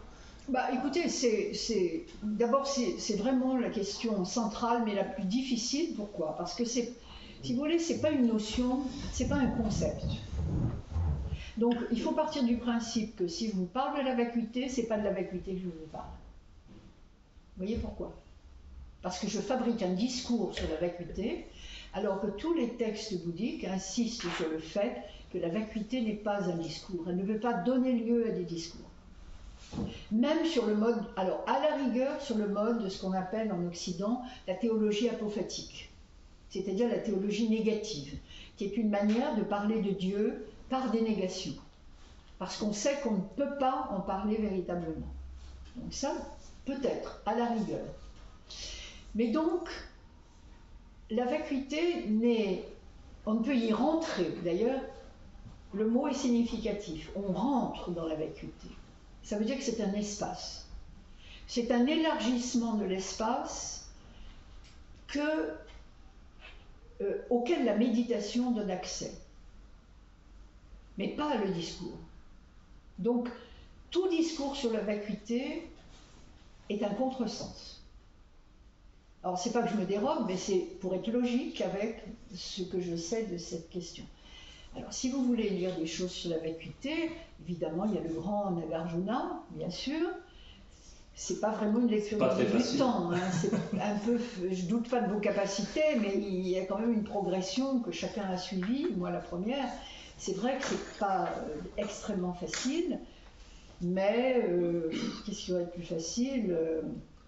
Bah, écoutez, c'est, c'est, d'abord, c'est, c'est vraiment la question centrale, mais la plus difficile. Pourquoi? Parce que, c'est, si vous voulez, c'est pas une notion, c'est pas un concept. Donc, il faut partir du principe que si je vous parle de la vacuité, c'est pas de la vacuité que je vous parle. Vous voyez pourquoi? Parce que je fabrique un discours sur la vacuité, alors que tous les textes bouddhiques insistent sur le fait que la vacuité n'est pas un discours. Elle ne veut pas donner lieu à des discours. Même sur le mode, alors à la rigueur, sur le mode de ce qu'on appelle en Occident la théologie apophatique, c'est-à-dire la théologie négative, qui est une manière de parler de Dieu par des négations, parce qu'on sait qu'on ne peut pas en parler véritablement. Donc ça, peut-être, à la rigueur. Mais donc, la vacuité n'est... On ne peut y rentrer, d'ailleurs, le mot est significatif, on rentre dans la vacuité. Ça veut dire que c'est un espace. C'est un élargissement de l'espace que, euh, auquel la méditation donne accès, mais pas le discours. Donc, tout discours sur la vacuité est un contresens. Alors, c'est pas que je me dérobe, mais c'est pour être logique avec ce que je sais de cette question. Alors, si vous voulez lire des choses sur la vacuité, évidemment, il y a le grand Nagarjuna, bien sûr. C'est pas vraiment une lecture du temps. Hein. C'est un peu, je doute pas de vos capacités, mais il y a quand même une progression que chacun a suivie. Moi, la première. C'est vrai que c'est pas euh, extrêmement facile, mais euh, qu'est-ce qui aurait été plus facile euh...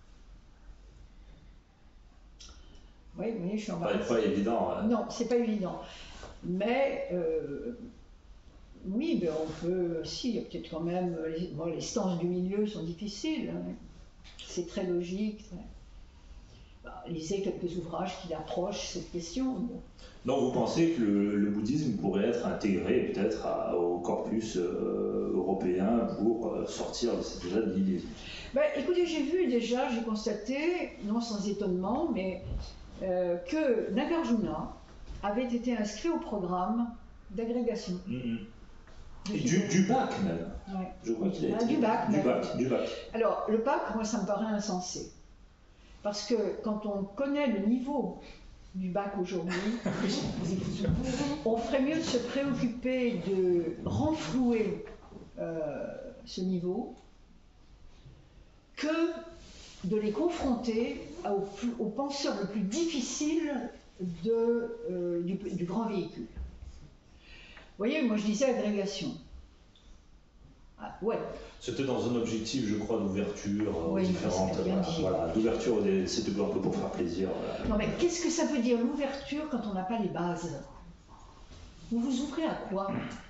Oui, oui, je suis en Pas, pas évident. Hein. Non, c'est pas évident. Mais euh, oui, ben on peut. Si, il y a peut-être quand même. Les, bon, les stances du milieu sont difficiles. Hein. C'est très logique. Très... Bah, lisez quelques ouvrages qui approchent cette question. Bon. Donc vous pensez que le, le bouddhisme pourrait être intégré peut-être au corpus euh, européen pour euh, sortir de cet état de nihilisme? Ben, écoutez, j'ai vu déjà, j'ai constaté, non sans étonnement, mais euh, que Nagarjuna avait été inscrit au programme d'agrégation. Mm-hmm. Et du, du bac même. Ouais. Je crois qu'il a ah, été... du bac, du bac, du bac. Alors, le bac, moi, ça me paraît insensé. Parce que quand on connaît le niveau du bac aujourd'hui, on ferait mieux de se préoccuper de renflouer euh, ce niveau que de les confronter au, plus, au penseur le plus difficile de, euh, du, du grand véhicule. Vous voyez, moi je disais agrégation. Ah, ouais. C'était dans un objectif, je crois, d'ouverture euh, oui, différente. Voilà, voilà, d'ouverture, c'était un peu pour faire plaisir. Voilà. Non, mais qu'est-ce que ça veut dire l'ouverture quand on n'a pas les bases? Vous vous ouvrez à quoi?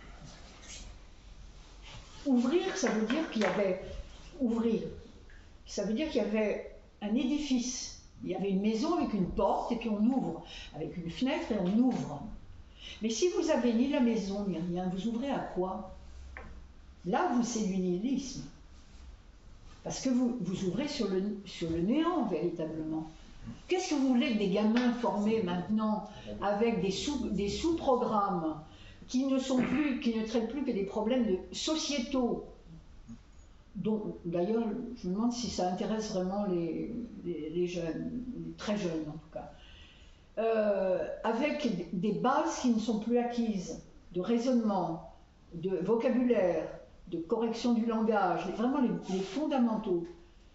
Ouvrir, ça veut dire qu'il y avait... Ouvrir, ça veut dire qu'il y avait un édifice. Il y avait une maison avec une porte et puis on ouvre. Avec une fenêtre et on ouvre. Mais si vous avez ni la maison ni rien, vous ouvrez à quoi? Là, vous, c'est du nihilisme. Parce que vous, vous ouvrez sur le, sur le néant, véritablement. Qu'est-ce que vous voulez que des gamins formés maintenant avec des, sous, des sous-programmes qui ne sont plus, qui ne traitent plus que des problèmes de sociétaux, dont, d'ailleurs, je me demande si ça intéresse vraiment les, les, les jeunes, les très jeunes en tout cas, euh, avec des bases qui ne sont plus acquises, de raisonnement, de vocabulaire, de correction du langage, vraiment les, les fondamentaux,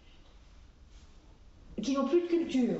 qui n'ont plus de culture,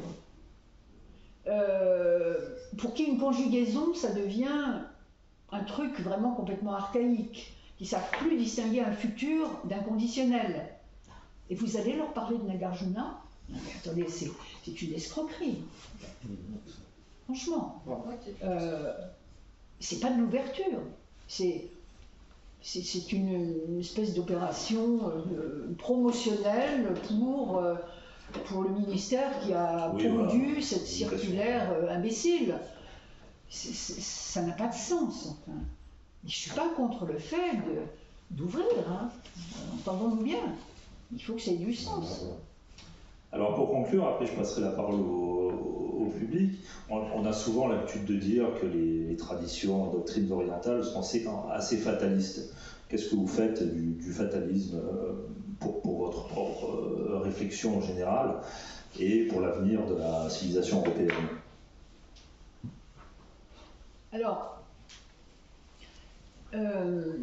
euh, pour qui une conjugaison, ça devient un truc vraiment complètement archaïque, qui ne savent plus distinguer un futur d'un conditionnel. Et vous allez leur parler de Nagarjuna? Non mais attendez, c'est, c'est une escroquerie. Franchement. Euh, c'est pas de l'ouverture. C'est... C'est, c'est une, une espèce d'opération euh, promotionnelle pour, euh, pour le ministère qui a oui, pondu voilà. cette circulaire euh, imbécile. C'est, c'est, ça n'a pas de sens, enfin. Je ne suis pas contre le fait de, d'ouvrir, hein. Entendons-nous bien. Il faut que ça ait du sens. Alors pour conclure, après je passerai la parole au, au public, on, on a souvent l'habitude de dire que les, les traditions, doctrines orientales sont assez, assez fatalistes. Qu'est-ce que vous faites du, du fatalisme euh, pour, pour votre propre euh, réflexion générale et pour l'avenir de la civilisation européenne? Alors, euh,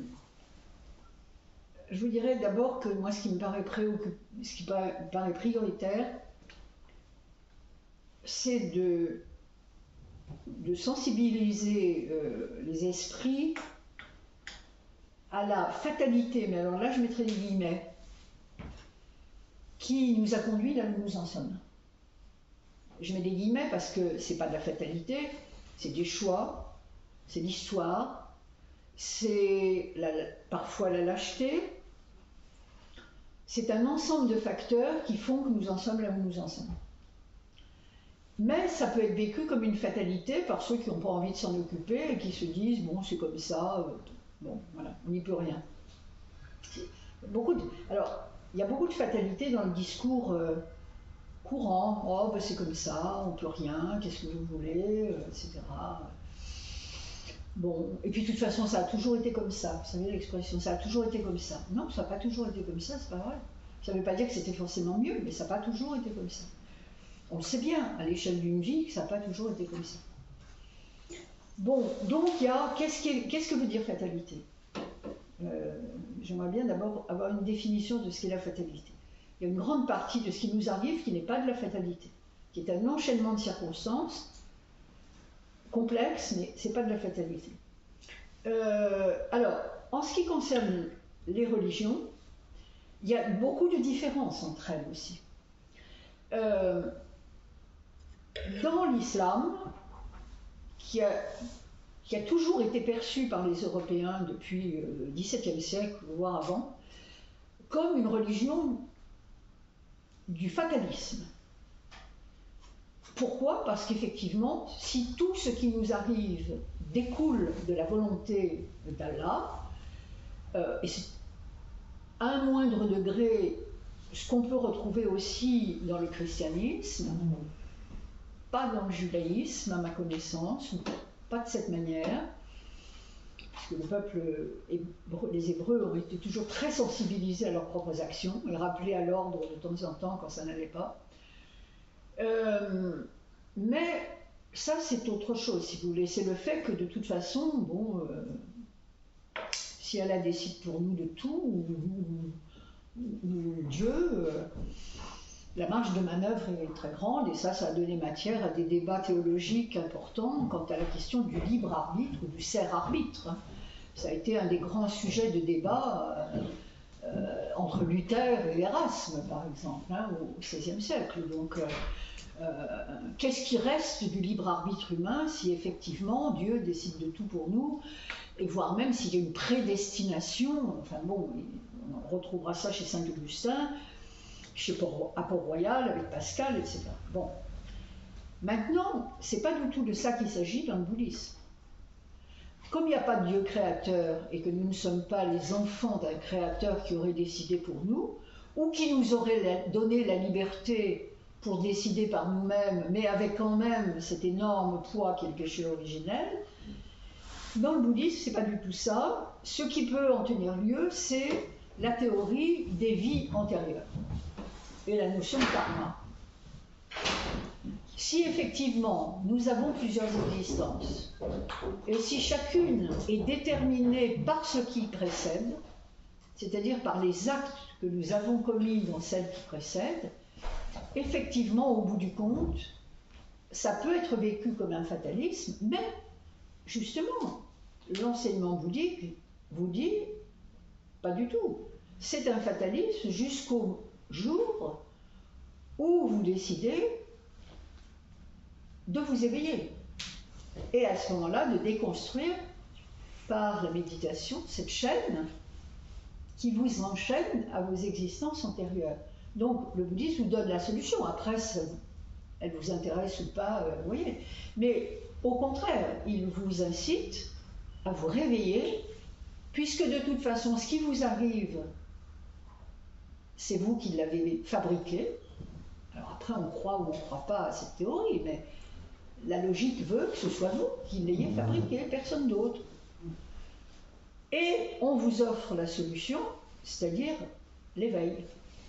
je vous dirais d'abord que moi, ce qui me paraît, préoccup... ce qui me paraît prioritaire, c'est de, de sensibiliser euh, les esprits à la fatalité, mais alors là, je mettrai des guillemets, qui nous a conduits là où nous en sommes. Je mets des guillemets parce que c'est pas de la fatalité, c'est des choix, c'est l'histoire, c'est la, parfois la lâcheté, c'est un ensemble de facteurs qui font que nous en sommes là où nous en sommes. Mais ça peut être vécu comme une fatalité par ceux qui n'ont pas envie de s'en occuper et qui se disent, bon, c'est comme ça, bon, voilà, on n'y peut rien. Beaucoup de... Alors, il y a beaucoup de fatalité dans le discours euh, courant. Oh, ben c'est comme ça, on ne peut rien, qu'est-ce que vous voulez, euh, et cetera. Bon, et puis de toute façon, ça a toujours été comme ça. Vous savez l'expression, ça a toujours été comme ça. Non, ça n'a pas toujours été comme ça, c'est pas vrai. Ça ne veut pas dire que c'était forcément mieux, mais ça n'a pas toujours été comme ça. On le sait bien, à l'échelle d'une vie, que ça n'a pas toujours été comme ça. Bon, donc il y a, qu'est-ce qui, qu'est-ce que veut dire fatalité? euh, J'aimerais bien d'abord avoir une définition de ce qu'est la fatalité. Il y a une grande partie de ce qui nous arrive qui n'est pas de la fatalité, qui est un enchaînement de circonstances complexes, mais ce n'est pas de la fatalité. Euh, alors, en ce qui concerne les religions, il y a beaucoup de différences entre elles aussi. Euh, dans l'islam, qui a, qui a toujours été perçu par les Européens depuis le dix-septième siècle, voire avant, comme une religion du fatalisme. Pourquoi? Parce qu'effectivement, si tout ce qui nous arrive découle de la volonté d'Allah, euh, et c'est à un moindre degré ce qu'on peut retrouver aussi dans le christianisme, pas dans le judaïsme à ma connaissance, ou pas de cette manière, parce que le peuple hébreu, les Hébreux ont été toujours très sensibilisés à leurs propres actions et rappelés à l'ordre de temps en temps quand ça n'allait pas. Euh, mais ça c'est autre chose, si vous voulez, c'est le fait que de toute façon, bon, euh, si Allah décide pour nous de tout, ou, ou, ou Dieu, euh, la marge de manœuvre est très grande, et ça, ça a donné matière à des débats théologiques importants quant à la question du libre arbitre ou du serre-arbitre. Ça a été un des grands sujets de débat euh, euh, entre Luther et Erasme, par exemple, hein, au seizième siècle. Donc, euh, euh, qu'est-ce qui reste du libre arbitre humain si effectivement Dieu décide de tout pour nous, et voire même s'il y a une prédestination? Enfin bon, on retrouvera ça chez Saint-Augustin, chez à Port-Royal, avec Pascal, et cetera. Bon. Maintenant, c'est pas du tout de ça qu'il s'agit dans le bouddhisme. Comme il n'y a pas de Dieu créateur et que nous ne sommes pas les enfants d'un créateur qui aurait décidé pour nous, ou qui nous aurait donné la liberté pour décider par nous-mêmes, mais avec quand même cet énorme poids qui est le péché originel, dans le bouddhisme, c'est pas du tout ça. Ce qui peut en tenir lieu, c'est la théorie des vies antérieures et la notion de karma. Si effectivement nous avons plusieurs existences, et si chacune est déterminée par ce qui précède, c'est-à-dire par les actes que nous avons commis dans celle qui précède, effectivement, au bout du compte, ça peut être vécu comme un fatalisme, mais justement, l'enseignement bouddhique vous dit, pas du tout. C'est un fatalisme jusqu'au jour où vous décidez de vous éveiller. Et à ce moment-là, de déconstruire par la méditation cette chaîne qui vous enchaîne à vos existences antérieures. Donc, le bouddhisme vous donne la solution. Après, ça, elle vous intéresse ou pas, euh, vous voyez. Mais au contraire, il vous incite à vous réveiller, puisque de toute façon, ce qui vous arrive, c'est vous qui l'avez fabriqué. Alors après, on croit ou on ne croit pas à cette théorie, mais la logique veut que ce soit vous qui l'ayez fabriqué, personne d'autre. Et on vous offre la solution, c'est-à-dire l'éveil.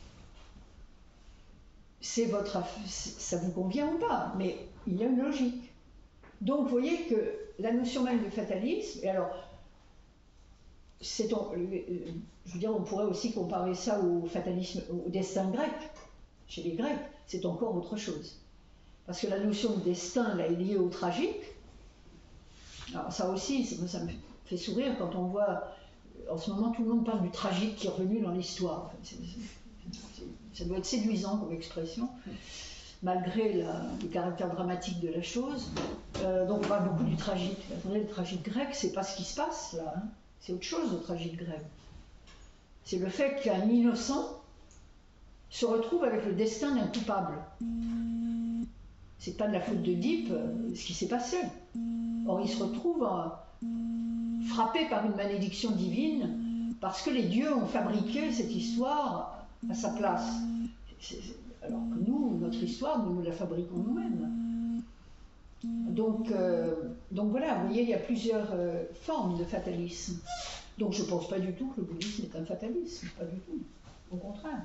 C'est votre, ça vous convient ou pas, mais il y a une logique. Donc vous voyez que la notion même de fatalisme, et alors, c'est, je veux dire, on pourrait aussi comparer ça au fatalisme, au destin grec. Chez les Grecs, c'est encore autre chose. Parce que la notion de destin, là, est liée au tragique. Alors ça aussi, ça me fait sourire quand on voit, en ce moment, tout le monde parle du tragique qui est revenu dans l'histoire. C'est, c'est, ça doit être séduisant comme expression, malgré la, le caractère dramatique de la chose. Euh, donc on parle beaucoup du tragique. Attendez, le tragique grec, c'est pas ce qui se passe là. Hein. C'est autre chose, le tragique grec. C'est le fait qu'un innocent se retrouve avec le destin d'un coupable. C'est pas de la faute d'Oedipe ce qui s'est passé. Or, il se retrouve euh, frappé par une malédiction divine parce que les dieux ont fabriqué cette histoire à sa place. C'est, c'est, alors que nous, notre histoire, nous la fabriquons nous-mêmes. Donc, euh, donc voilà, vous voyez, il y a plusieurs euh, formes de fatalisme. Donc je ne pense pas du tout que le bouddhisme est un fatalisme, pas du tout. Au contraire.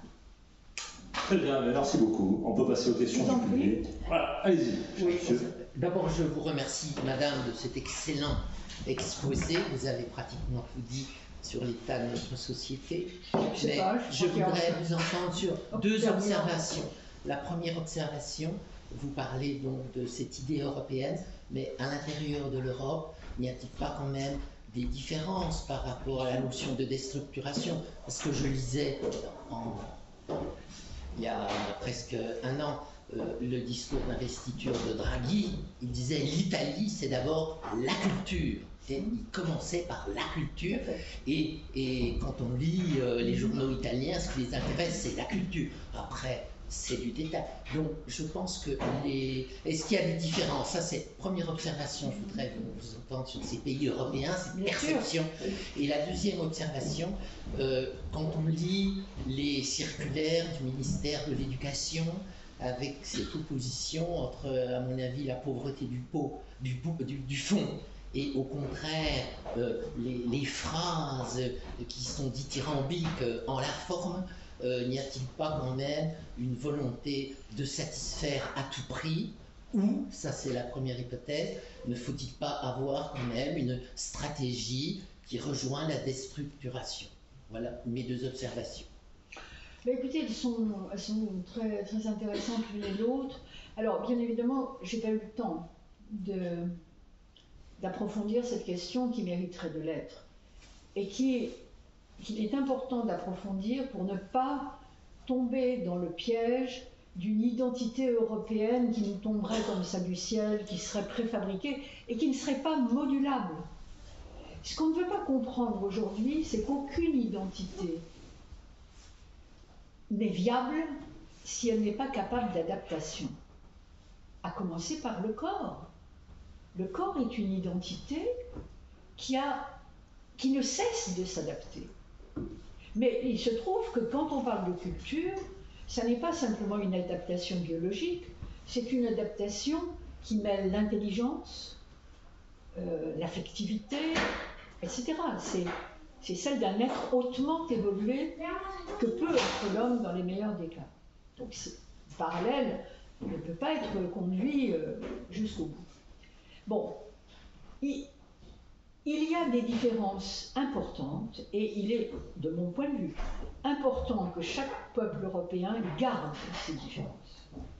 Très bien, merci beaucoup. On peut passer aux questions du public. Voilà, allez-y. Oui, d'abord, je vous remercie, Madame, de cet excellent exposé. Vous avez pratiquement tout dit sur l'état de notre société. Je, Mais pas, je, je voudrais vous entendre sur deux observations. La première observation, vous parlez donc de cette idée européenne, mais à l'intérieur de l'Europe, n'y a-t-il pas quand même des différences par rapport à la notion de déstructuration? Parce que je lisais en, il y a presque un an euh, le discours d'investiture de Draghi. Il disait l'Italie, c'est d'abord la culture. Et il commençait par la culture. Et, et quand on lit euh, les journaux italiens, ce qui les intéresse, c'est la culture. Après, c'est du détail. Donc, je pense que les... Est-ce qu'il y a des différences? Ça, c'est la première observation. Je voudrais vous entendre sur ces pays européens, cette perception. Et la deuxième observation, euh, quand on lit les circulaires du ministère de l'Éducation, avec cette opposition entre, à mon avis, la pauvreté du pot, du, du, du fond, et au contraire, euh, les, les phrases qui sont dithyrambiques en la forme, Euh, n'y a-t-il pas quand même une volonté de satisfaire à tout prix, ou, ça c'est la première hypothèse, ne faut-il pas avoir quand même une stratégie qui rejoint la déstructuration? Voilà mes deux observations. Mais écoutez, elles sont, elles sont très, très intéressantes l'une et l'autre. Alors, bien évidemment, je n'ai pas eu le temps de, d'approfondir cette question qui mériterait de l'être, et qui est qu'il est important d'approfondir pour ne pas tomber dans le piège d'une identité européenne qui nous tomberait comme ça du ciel, qui serait préfabriquée et qui ne serait pas modulable. Ce qu'on ne veut pas comprendre aujourd'hui, c'est qu'aucune identité n'est viable si elle n'est pas capable d'adaptation. À commencer par le corps. Le corps est une identité qui, a, qui ne cesse de s'adapter. Mais il se trouve que quand on parle de culture, ça n'est pas simplement une adaptation biologique, c'est une adaptation qui mêle l'intelligence, euh, l'affectivité, et cetera. C'est, c'est celle d'un être hautement évolué que peut être l'homme dans les meilleurs des cas. Donc c'est parallèle, ne peut pas être conduit euh, jusqu'au bout. Bon, il, Il y a des différences importantes et il est, de mon point de vue, important que chaque peuple européen garde ces différences.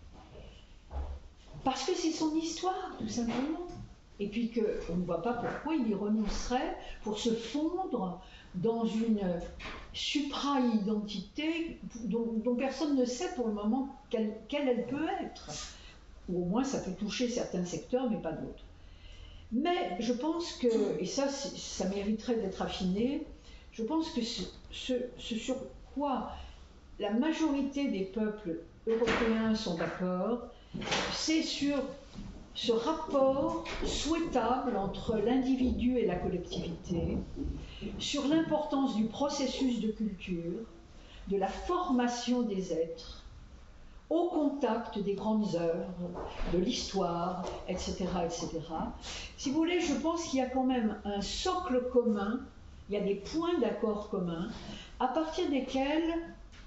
Parce que c'est son histoire, tout simplement. Et puis qu'on ne voit pas pourquoi il y renoncerait pour se fondre dans une supra-identité dont, dont personne ne sait pour le moment quelle, quelle elle peut être. Ou au moins ça peut toucher certains secteurs, mais pas d'autres. Mais je pense que, et ça, ça mériterait d'être affiné, je pense que ce, ce, ce sur quoi la majorité des peuples européens sont d'accord, c'est sur ce rapport souhaitable entre l'individu et la collectivité, sur l'importance du processus de culture, de la formation des êtres, au contact des grandes œuvres, de l'histoire, et cetera, et cetera. Si vous voulez, je pense qu'il y a quand même un socle commun, il y a des points d'accord communs, à partir desquels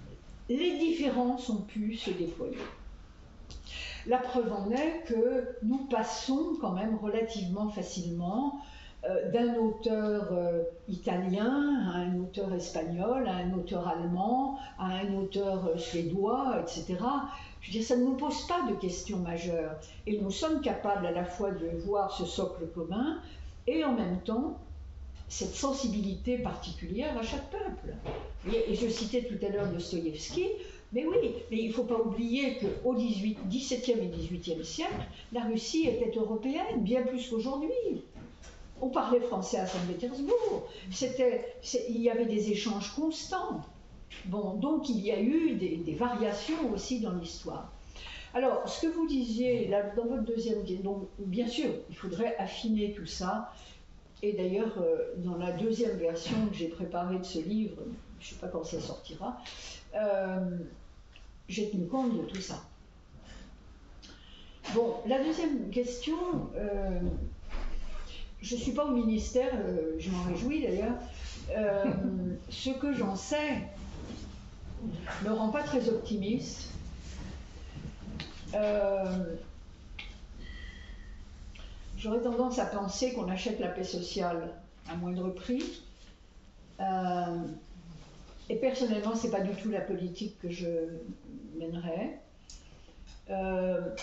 les différences ont pu se déployer. La preuve en est que nous passons quand même relativement facilement euh, d'un auteur euh, italien à un auteur espagnol, à un auteur allemand, à un auteur euh, suédois, et cetera. Je veux dire, ça ne nous pose pas de questions majeures. Et nous sommes capables à la fois de voir ce socle commun et en même temps cette sensibilité particulière à chaque peuple. Et, et je citais tout à l'heure Dostoïevski, mais oui, mais il ne faut pas oublier qu'au dix-septième et dix-huitième siècle, la Russie était européenne, bien plus qu'aujourd'hui. On parlait français à Saint-Pétersbourg, il y avait des échanges constants. Bon, donc il y a eu des, des variations aussi dans l'histoire. Alors, ce que vous disiez là, dans votre deuxième question, bien sûr, il faudrait affiner tout ça. Et d'ailleurs, euh, dans la deuxième version que j'ai préparée de ce livre, je ne sais pas quand ça sortira, euh, j'ai tenu compte de tout ça. Bon, la deuxième question, euh, je ne suis pas au ministère, euh, je m'en réjouis d'ailleurs. Euh, ce que j'en sais ne me rend pas très optimiste. Euh, J'aurais tendance à penser qu'on achète la paix sociale à moindre prix. Euh, et personnellement, ce n'est pas du tout la politique que je mènerais. Euh,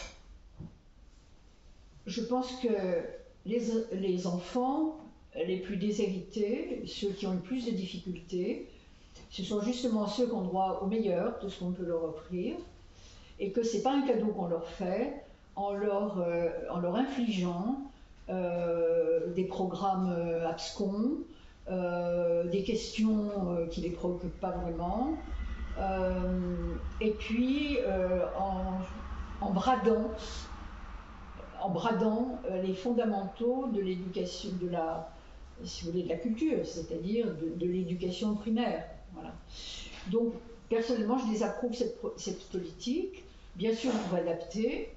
je pense que les, les enfants les plus déshérités, ceux qui ont le plus de difficultés, ce sont justement ceux qui ont droit au meilleur de ce qu'on peut leur offrir, et que ce n'est pas un cadeau qu'on leur fait en leur, euh, en leur infligeant euh, des programmes euh, abscons, euh, des questions euh, qui ne les préoccupent pas vraiment, euh, et puis euh, en, en bradant, en bradant euh, les fondamentaux de l'éducation, de la, si vous voulez, de la culture, c'est-à-dire de, de l'éducation primaire. Voilà. Donc, personnellement, je désapprouve cette, cette politique. Bien sûr, on va adapter,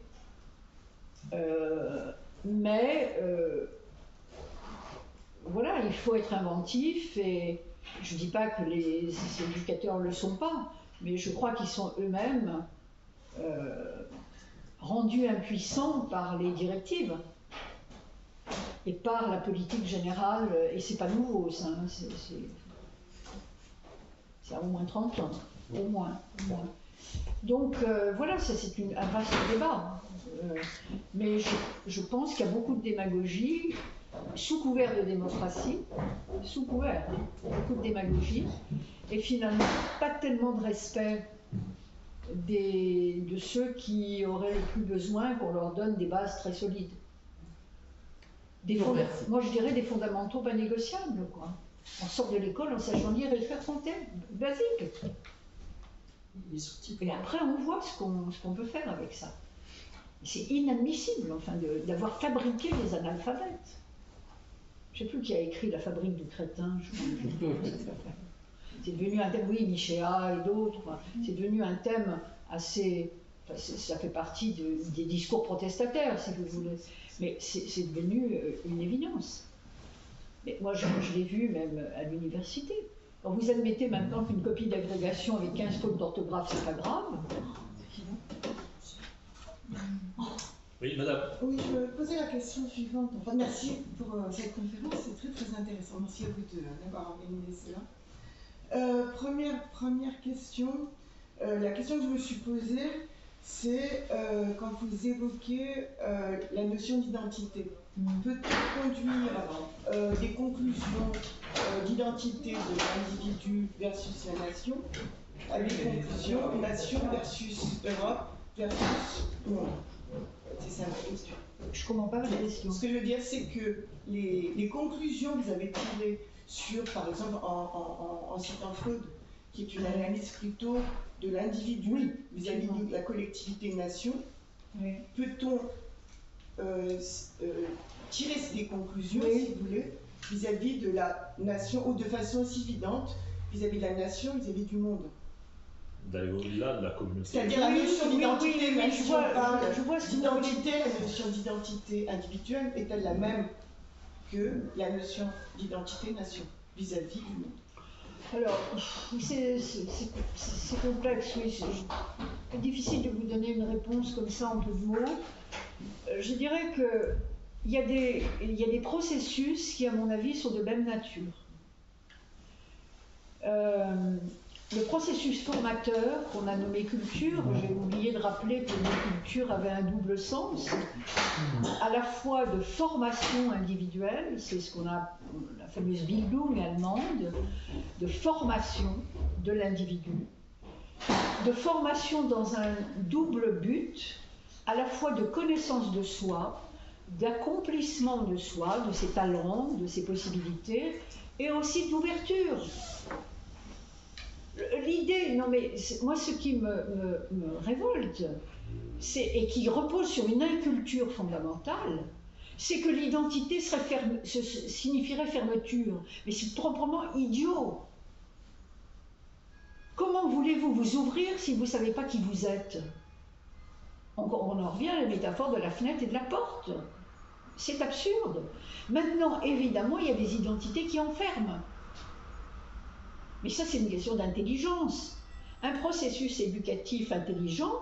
euh, mais euh, voilà, il faut être inventif, et je ne dis pas que les, les éducateurs ne le sont pas, mais je crois qu'ils sont eux-mêmes euh, rendus impuissants par les directives et par la politique générale, et c'est pas nouveau ça, hein, c'est à au moins trente ans, au moins. Au moins. Donc euh, voilà, ça c'est un vaste débat, euh, mais je, je pense qu'il y a beaucoup de démagogie, sous couvert de démocratie, sous couvert, beaucoup de démagogie, et finalement pas tellement de respect des, de ceux qui auraient le plus besoin qu'on leur donne des bases très solides. Des fond... Moi je dirais des fondamentaux pas négociables, quoi. On sort de l'école en sachant lire et faire compter, basique. Et après, on voit ce qu'on ce qu'on peut faire avec ça. C'est inadmissible, enfin, d'avoir fabriqué des analphabètes. Je ne sais plus qui a écrit La fabrique du crétin. C'est devenu un thème, oui, Michéa et d'autres. C'est devenu un thème assez. Enfin, ça fait partie de, des discours protestataires, si vous voulez. Mais c'est devenu une évidence. Mais moi, je, je l'ai vu même à l'université. Vous admettez maintenant qu'une copie d'agrégation avec quinze fautes d'orthographe, c'est pas grave? Oui, madame. Oui, je me posais la question suivante. Enfin, merci pour euh, cette conférence, c'est très très intéressant. Merci à vous d'avoir organisé cela. Euh, première, première question, euh, la question que je me suis posée, c'est euh, quand vous évoquez euh, la notion d'identité. Peut-on conduire euh, des conclusions euh, d'identité de l'individu versus la nation à des conclusions nation versus Europe versus monde? C'est ça la question. Je ne comprends pas la question. Ce que je veux dire, c'est que les, les conclusions que vous avez tirées sur, par exemple, en, en, en citant Freud, qui est une analyse plutôt de l'individu vis-à-vis de la collectivité nation, oui. Peut-on euh, euh, tirer des conclusions, oui. si vous voulez, vis-à-vis de la nation, ou de façon aussi évidente, vis-à-vis de la nation, vis-à-vis du monde? D'aller au-delà de la communauté. C'est-à-dire la notion oui, d'identité, oui, oui, même je si vois, on parle je vois d'identité, la notion d'identité individuelle est-elle la même que la notion d'identité nation vis-à-vis du monde? Alors, c'est complexe, oui. C'est difficile de vous donner une réponse comme ça en peu de mots. Euh, je dirais qu'il y, y a des processus qui, à mon avis, sont de même nature. Euh, le processus formateur qu'on a nommé culture, j'ai oublié de rappeler que le mot culture avait un double sens, à la fois de formation individuelle, c'est ce qu'on a, la fameuse Bildung allemande, de formation de l'individu, de formation dans un double but, à la fois de connaissance de soi, d'accomplissement de soi, de ses talents, de ses possibilités, et aussi d'ouverture. L'idée, non mais moi ce qui me, me, me révolte, et qui repose sur une inculture fondamentale, c'est que l'identité ferme, signifierait fermeture. Mais c'est proprement idiot. Comment voulez-vous vous ouvrir si vous ne savez pas qui vous êtes? on, on en revient à la métaphore de la fenêtre et de la porte. C'est absurde. Maintenant, évidemment, il y a des identités qui enferment. Mais ça, c'est une question d'intelligence. Un processus éducatif intelligent,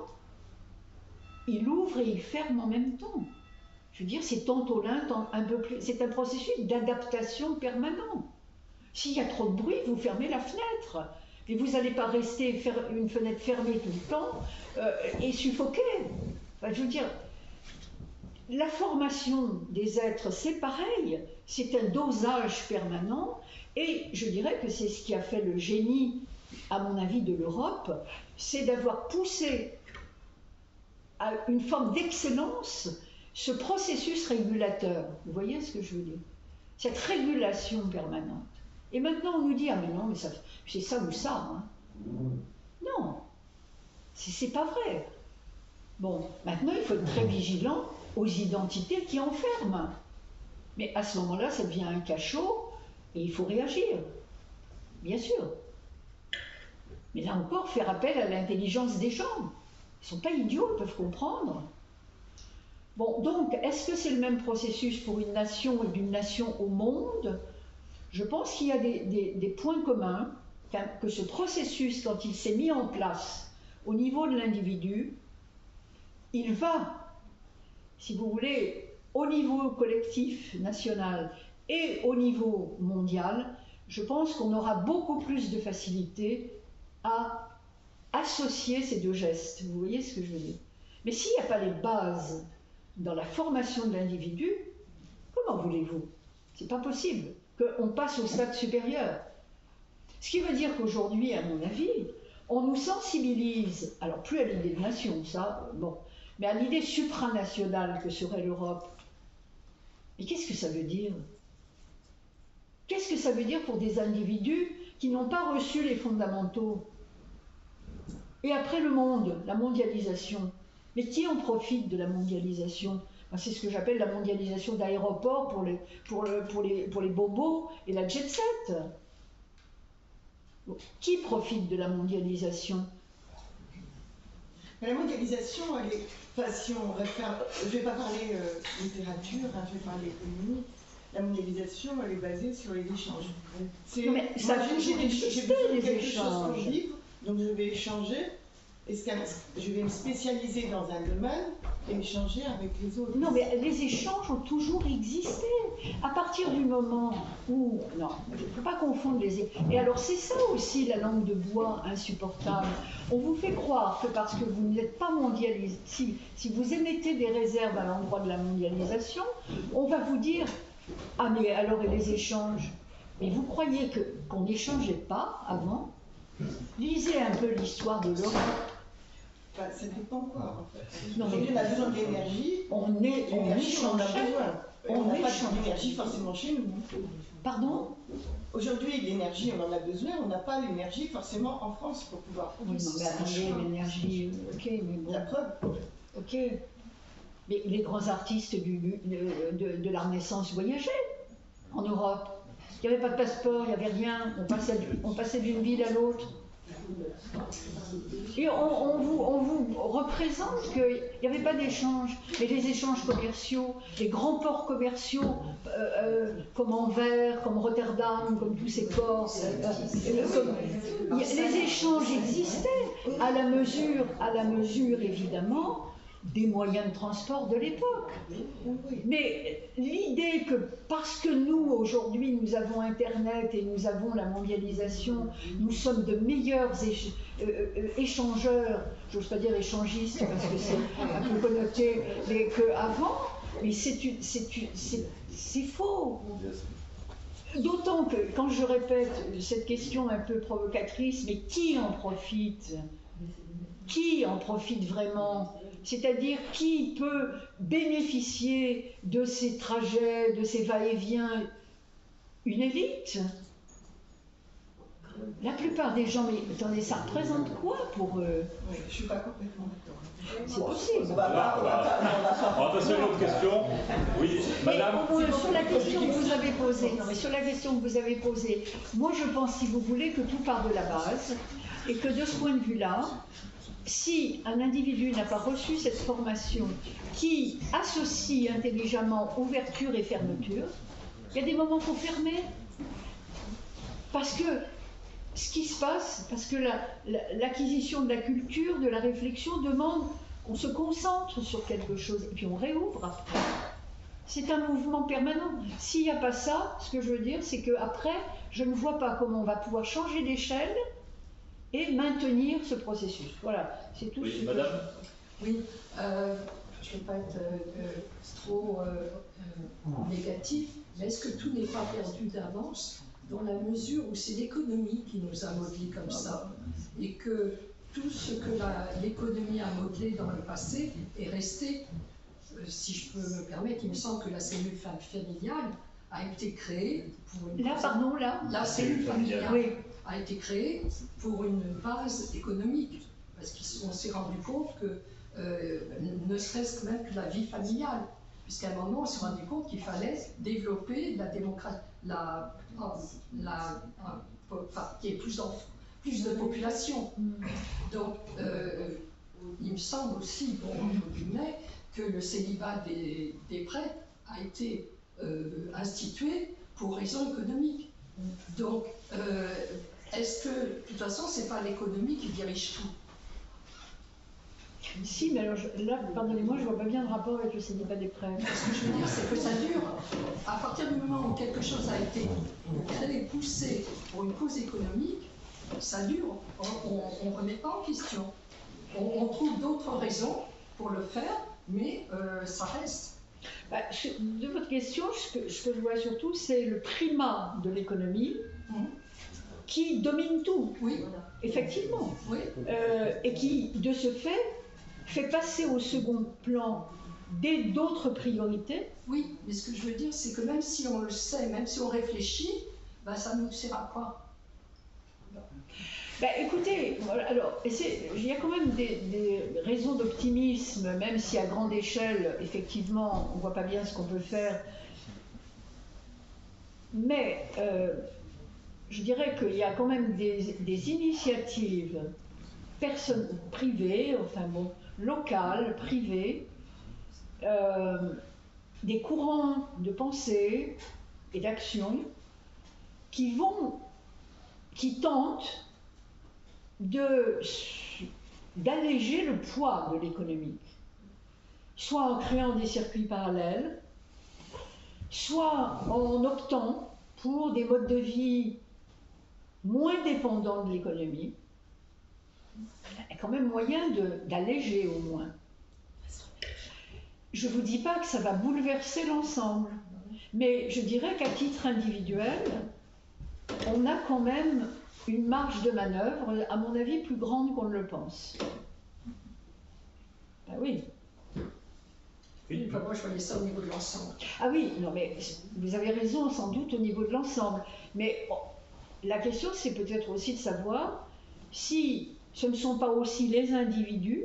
il ouvre et il ferme en même temps. Je veux dire, c'est tantôt l'un, un peu plus. C'est un processus d'adaptation permanent. S'il y a trop de bruit, vous fermez la fenêtre. Et vous n'allez pas rester faire une fenêtre fermée tout le temps euh, et suffoquer. Enfin, je veux dire, la formation des êtres, c'est pareil. C'est un dosage permanent. Et je dirais que c'est ce qui a fait le génie, à mon avis, de l'Europe, c'est d'avoir poussé à une forme d'excellence ce processus régulateur. Vous voyez ce que je veux dire? Cette régulation permanente. Et maintenant, on nous dit, ah mais non, mais c'est ça ou ça. Hein. Non, c'est pas vrai. Bon, maintenant, il faut être très vigilant aux identités qui enferment. Mais à ce moment-là, ça devient un cachot et il faut réagir, bien sûr. Mais là encore, faire appel à l'intelligence des gens. Ils ne sont pas idiots, ils peuvent comprendre. Bon, donc, est-ce que c'est le même processus pour une nation et d'une nation au monde? Je pense qu'il y a des, des, des points communs, que ce processus, quand il s'est mis en place au niveau de l'individu, il va, si vous voulez, au niveau collectif, national, et au niveau mondial, je pense qu'on aura beaucoup plus de facilité à associer ces deux gestes. Vous voyez ce que je veux dire? Mais s'il n'y a pas les bases dans la formation de l'individu, comment voulez-vous? C'est pas possible qu'on passe au stade supérieur. Ce qui veut dire qu'aujourd'hui, à mon avis, on nous sensibilise, alors plus à l'idée de nation, ça, bon, mais à l'idée supranationale que serait l'Europe. Mais qu'est-ce que ça veut dire? Qu'est-ce que ça veut dire pour des individus qui n'ont pas reçu les fondamentaux? Et après le monde, la mondialisation. Mais qui en profite de la mondialisation? Ben, c'est ce que j'appelle la mondialisation d'aéroport pour les, pour, le, pour, les, pour les bobos et la jet set. Bon, qui profite de la mondialisation? Mais la mondialisation, elle est. Enfin, si on réfère. Je ne vais pas parler euh, littérature, hein, je vais parler économie. La mondialisation, elle est basée sur les échanges. Non, mais ça a toujours existé, les échanges. Chose pour vivre, donc je vais échanger. Et je vais me spécialiser dans un domaine et échanger avec les autres. Non, mais les échanges ont toujours existé. À partir du moment où... Non, il ne faut pas confondre les... Et alors, c'est ça aussi la langue de bois insupportable. On vous fait croire que parce que vous n'êtes pas mondialisé, si, si vous émettez des réserves à l'endroit de la mondialisation, on va vous dire, ah mais alors et les échanges? Mais vous croyez que, qu'on n'échangeait pas avant? Lisez un peu l'histoire de l'Europe. Enfin, ça dépend quoi, en fait. Non, mais on a besoin d'énergie. On est, on échange. On a besoin. On n'a pas d'énergie forcément chez nous. Pardon? Aujourd'hui, l'énergie, on en a besoin. On n'a pas l'énergie forcément en France pour pouvoir. Oui, non, mais attendez, l'énergie, ok, mais bon. La preuve. Ok. Mais les grands artistes du, de, de, de la Renaissance voyageaient en Europe. Il n'y avait pas de passeport, il n'y avait rien. On passait, on passait d'une ville à l'autre. Et on, on, vous, on vous représente qu'il n'y avait pas d'échanges, mais les échanges commerciaux, les grands ports commerciaux, euh, euh, comme Anvers, comme Rotterdam, comme tous ces ports, euh, euh, comme, y a, les échanges existaient à la mesure, à la mesure évidemment, des moyens de transport de l'époque. Mais l'idée que parce que nous, aujourd'hui, nous avons Internet et nous avons la mondialisation, nous sommes de meilleurs éch euh, euh, échangeurs, j'ose pas dire échangistes parce que c'est un peu connoté, mais qu'avant, mais c'est faux. D'autant que, quand je répète cette question un peu provocatrice, mais qui en profite? Qui en profite vraiment? C'est-à-dire qui peut bénéficier de ces trajets, de ces va-et-vient? Une élite? La plupart des gens, mais attendez, ça représente quoi pour eux? Oui, je ne suis pas complètement d'accord. C'est possible. On va, on va, on va passer à une autre question. Oui, madame. Mais, euh, sur la question que vous avez posée, non, mais sur la question que vous avez posée, moi je pense, si vous voulez, que tout part de la base, et que de ce point de vue-là, si un individu n'a pas reçu cette formation qui associe intelligemment ouverture et fermeture, il y a des moments qu'il faut fermer. Parce que ce qui se passe, parce que l'acquisition la, la, de la culture, de la réflexion demande qu'on se concentre sur quelque chose et puis on réouvre après. C'est un mouvement permanent. S'il n'y a pas ça, ce que je veux dire, c'est qu'après, je ne vois pas comment on va pouvoir changer d'échelle et maintenir ce processus. Voilà, c'est tout. Oui, ce madame. Que je... Oui, euh, je ne vais pas être euh, trop euh, euh, négatif, mais est-ce que tout n'est pas perdu d'avance dans la mesure où c'est l'économie qui nous a modelés comme ça et que tout ce que l'économie a modelé dans le passé est resté, euh, si je peux me permettre, il me semble que la cellule familiale a été créée pour une... Là, pardon, là La cellule familiale. Oui. A été créée pour une base économique, parce qu'on s'est rendu compte que, euh, ne serait-ce que même que la vie familiale, puisqu'à un moment on s'est rendu compte qu'il fallait développer la démocratie, la, la, enfin, qu'il y ait plus, plus de population. Donc, euh, il me semble aussi, bon, entre guillemets, que le célibat des, des prêtres a été euh, institué pour raisons économiques. Donc, euh, est-ce que, de toute façon, c'est pas l'économie qui dirige tout? Si, mais alors, je, là, pardonnez-moi, je vois pas bien le rapport avec le célibat des prêtres. Ce que je veux dire, c'est que ça dure. À partir du moment où quelque chose a été créé, poussé pour une cause économique, ça dure. On ne remet pas en question. On, on trouve d'autres raisons pour le faire, mais euh, ça reste. Bah, je, de votre question, ce que, ce que je vois surtout, c'est le primat de l'économie mmh. qui domine tout. Oui. Effectivement. Oui. Euh, et qui, de ce fait, fait passer au second plan d'autres priorités. Oui, mais ce que je veux dire, c'est que même si on le sait, même si on réfléchit, bah, ça nous sert à quoi? Ben, écoutez, alors, il y a quand même des, des raisons d'optimisme, même si à grande échelle, effectivement, on ne voit pas bien ce qu'on peut faire. Mais euh, je dirais qu'il y a quand même des, des initiatives personnes, privées, enfin bon, locales, privées, euh, des courants de pensée et d'action qui vont, qui tentent d'alléger le poids de l'économie, soit en créant des circuits parallèles, soit en optant pour des modes de vie moins dépendants de l'économie. Il y a quand même moyen d'alléger au moins. Je ne vous dis pas que ça va bouleverser l'ensemble, mais je dirais qu'à titre individuel, on a quand même une marge de manœuvre, à mon avis, plus grande qu'on ne le pense. Ben oui. Oui, enfin, moi, je voyais ça au niveau de l'ensemble. Ah oui, non, mais vous avez raison, sans doute, au niveau de l'ensemble. Mais bon, la question, c'est peut-être aussi de savoir si ce ne sont pas aussi les individus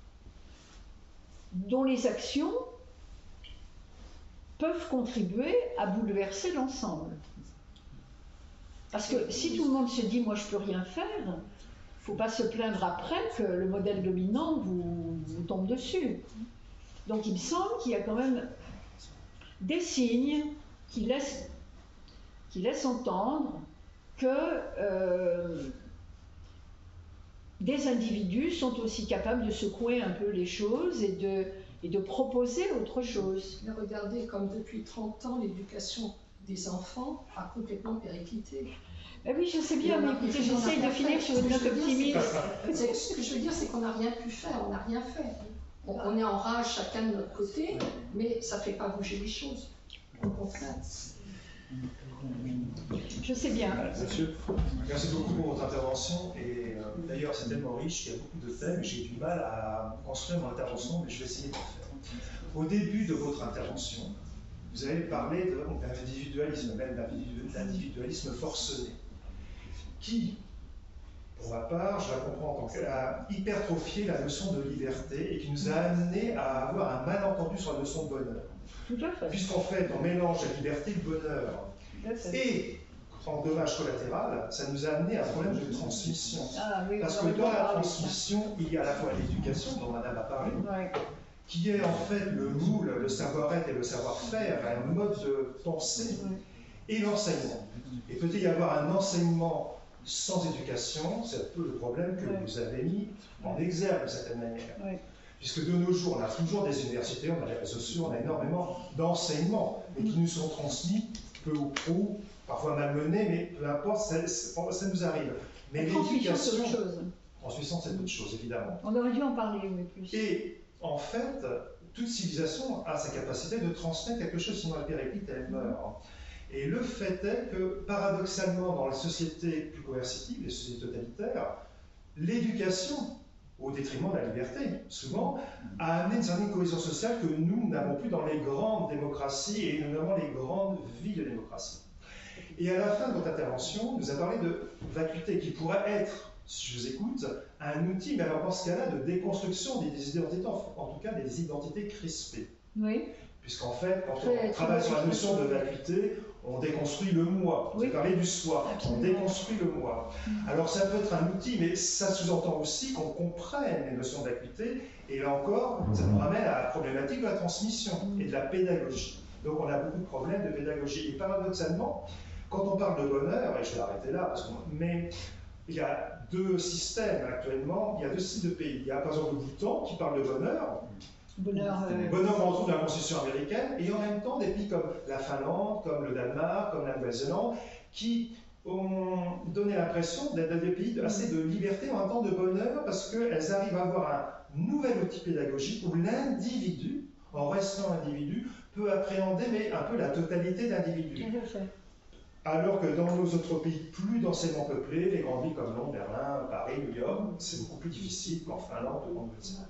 dont les actions peuvent contribuer à bouleverser l'ensemble. Parce que si tout le monde se dit « moi je peux rien faire », faut pas se plaindre après que le modèle dominant vous, vous tombe dessus. Donc il me semble qu'il y a quand même des signes qui laissent, qui laissent entendre que euh, des individus sont aussi capables de secouer un peu les choses et de, et de proposer autre chose. Mais regardez, comme depuis trente ans, l'éducation des enfants a complètement périclité. Ben oui, je sais bien, mais écoutez, j'essaye de finir sur une note optimiste. Ce que je veux dire, c'est qu'on n'a rien pu faire, on n'a rien fait. On, on est en rage chacun de notre côté, mais ça ne fait pas bouger les choses. Au contraire. Je sais bien. Monsieur. Merci beaucoup pour votre intervention. Et euh, d'ailleurs, c'est tellement riche qu'il y a beaucoup de thèmes. J'ai du mal à construire mon intervention, mais je vais essayer de le faire. Au début de votre intervention, vous avez parlé de l'individualisme, même l'individualisme forcené, qui, pour ma part, je la comprends en tant qu'à hypertrophier la notion de liberté et qui nous a amené à avoir un malentendu sur la notion de bonheur. Tout à fait. Puisqu'en fait, on mélange la liberté et le bonheur. Et, en dommage collatéral, ça nous a amené à un problème de transmission. Ah, oui, Parce que dans la transmission, il y a à la fois l'éducation, dont Madame a parlé, ouais. qui est en fait le moule, le savoir-être et le savoir-faire, un mode de pensée, ouais. Et l'enseignement. Et peut-il y avoir un enseignement sans éducation? C'est un peu le problème que ouais. vous avez mis en exergue d'une certaine manière. Ouais. Puisque de nos jours, on a toujours des universités, on a les réseaux sociaux, on a énormément d'enseignements, et qui nous sont transmis peu ou prou, parfois malmenés, mais peu importe, ça, ça nous arrive. Mais l'éducation, c'est autre chose. Transmission, c'est autre chose, évidemment. On aurait dû en parler, mais plus. Et en fait, toute civilisation a sa capacité de transmettre quelque chose, sinon elle périclite, elle meurt. Et le fait est que, paradoxalement, dans les sociétés plus coercitives, les sociétés totalitaires, l'éducation, au détriment de la liberté, souvent, a amené une certaine cohésion sociale que nous n'avons plus dans les grandes démocraties et notamment les grandes villes de démocratie. Et à la fin de votre intervention, vous avez parlé de vacuité qui pourrait être, si je vous écoute, un outil, mais alors dans ce cas-là, de déconstruction des identités, en tout cas des identités crispées. Oui. Puisqu'en fait, quand on travaille sur la notion de vacuité, on déconstruit le moi. Vous avez parlé du soi, on déconstruit le moi. Alors ça peut être un outil, mais ça sous-entend aussi qu'on comprenne les notions d'acuité, et là encore, ça nous ramène à la problématique de la transmission et de la pédagogie. Donc on a beaucoup de problèmes de pédagogie. Et paradoxalement, quand on parle de bonheur, et je vais arrêter là, parce que, mais il y a deux systèmes actuellement, il y a deux styles de pays. Il y a par exemple le Bhoutan qui parle de bonheur, Bonheur, euh... bonheur en dessous de la constitution américaine, et en même temps des pays comme la Finlande, comme le Danemark, comme la Nouvelle-Zélande, qui ont donné l'impression d'être des pays assez de liberté, en même temps de bonheur, parce qu'elles arrivent à avoir un nouvel outil pédagogique où l'individu, en restant individu, peut appréhender mais un peu la totalité d'individus. Alors que dans nos autres pays plus densément peuplés, les grandes villes comme Londres, Berlin, Paris, New York, c'est beaucoup plus difficile qu'en Finlande ou en Nouvelle-Zélande.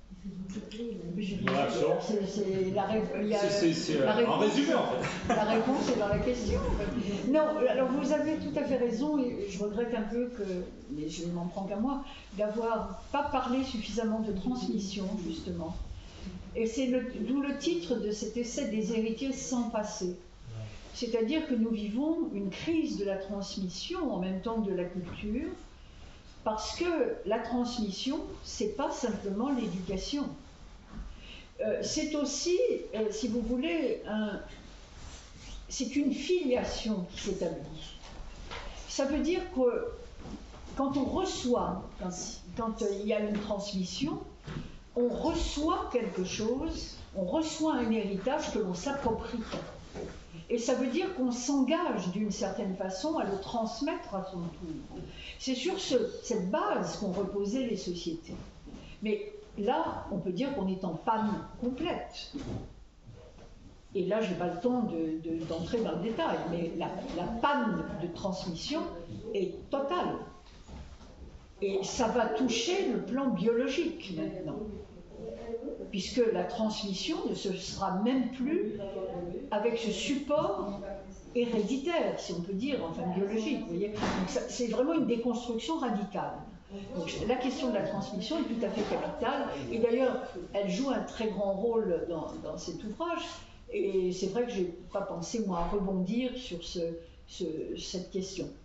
C'est la, ré... la réponse. En résumé, en fait. La réponse est dans la question. Non, alors vous avez tout à fait raison, et je regrette un peu que, mais je ne m'en prends qu'à moi, d'avoir pas parlé suffisamment de transmission, justement. Et c'est d'où le titre de cet essai des héritiers sans passé. C'est-à-dire que nous vivons une crise de la transmission en même temps que de la culture. Parce que la transmission, c'est pas simplement l'éducation. Euh, c'est aussi, euh, si vous voulez, un, c'est une filiation qui s'établit. Ça veut dire que quand on reçoit, quand, quand il y a une transmission, on reçoit quelque chose, on reçoit un héritage que l'on s'approprie. Et ça veut dire qu'on s'engage d'une certaine façon à le transmettre à son tour. C'est sur ce, cette base qu'ont reposé les sociétés. Mais là, on peut dire qu'on est en panne complète. Et là, je n'ai pas le temps de, de, d'entrer dans le détail, mais la, la panne de transmission est totale. Et ça va toucher le plan biologique maintenant. Puisque la transmission ne se sera même plus avec ce support héréditaire, si on peut dire, enfin biologique. Vous voyez. Donc ça, c'est vraiment une déconstruction radicale. Donc la question de la transmission est tout à fait capitale, et d'ailleurs, elle joue un très grand rôle dans, dans cet ouvrage, et c'est vrai que je n'ai pas pensé, moi, à rebondir sur ce, ce, cette question.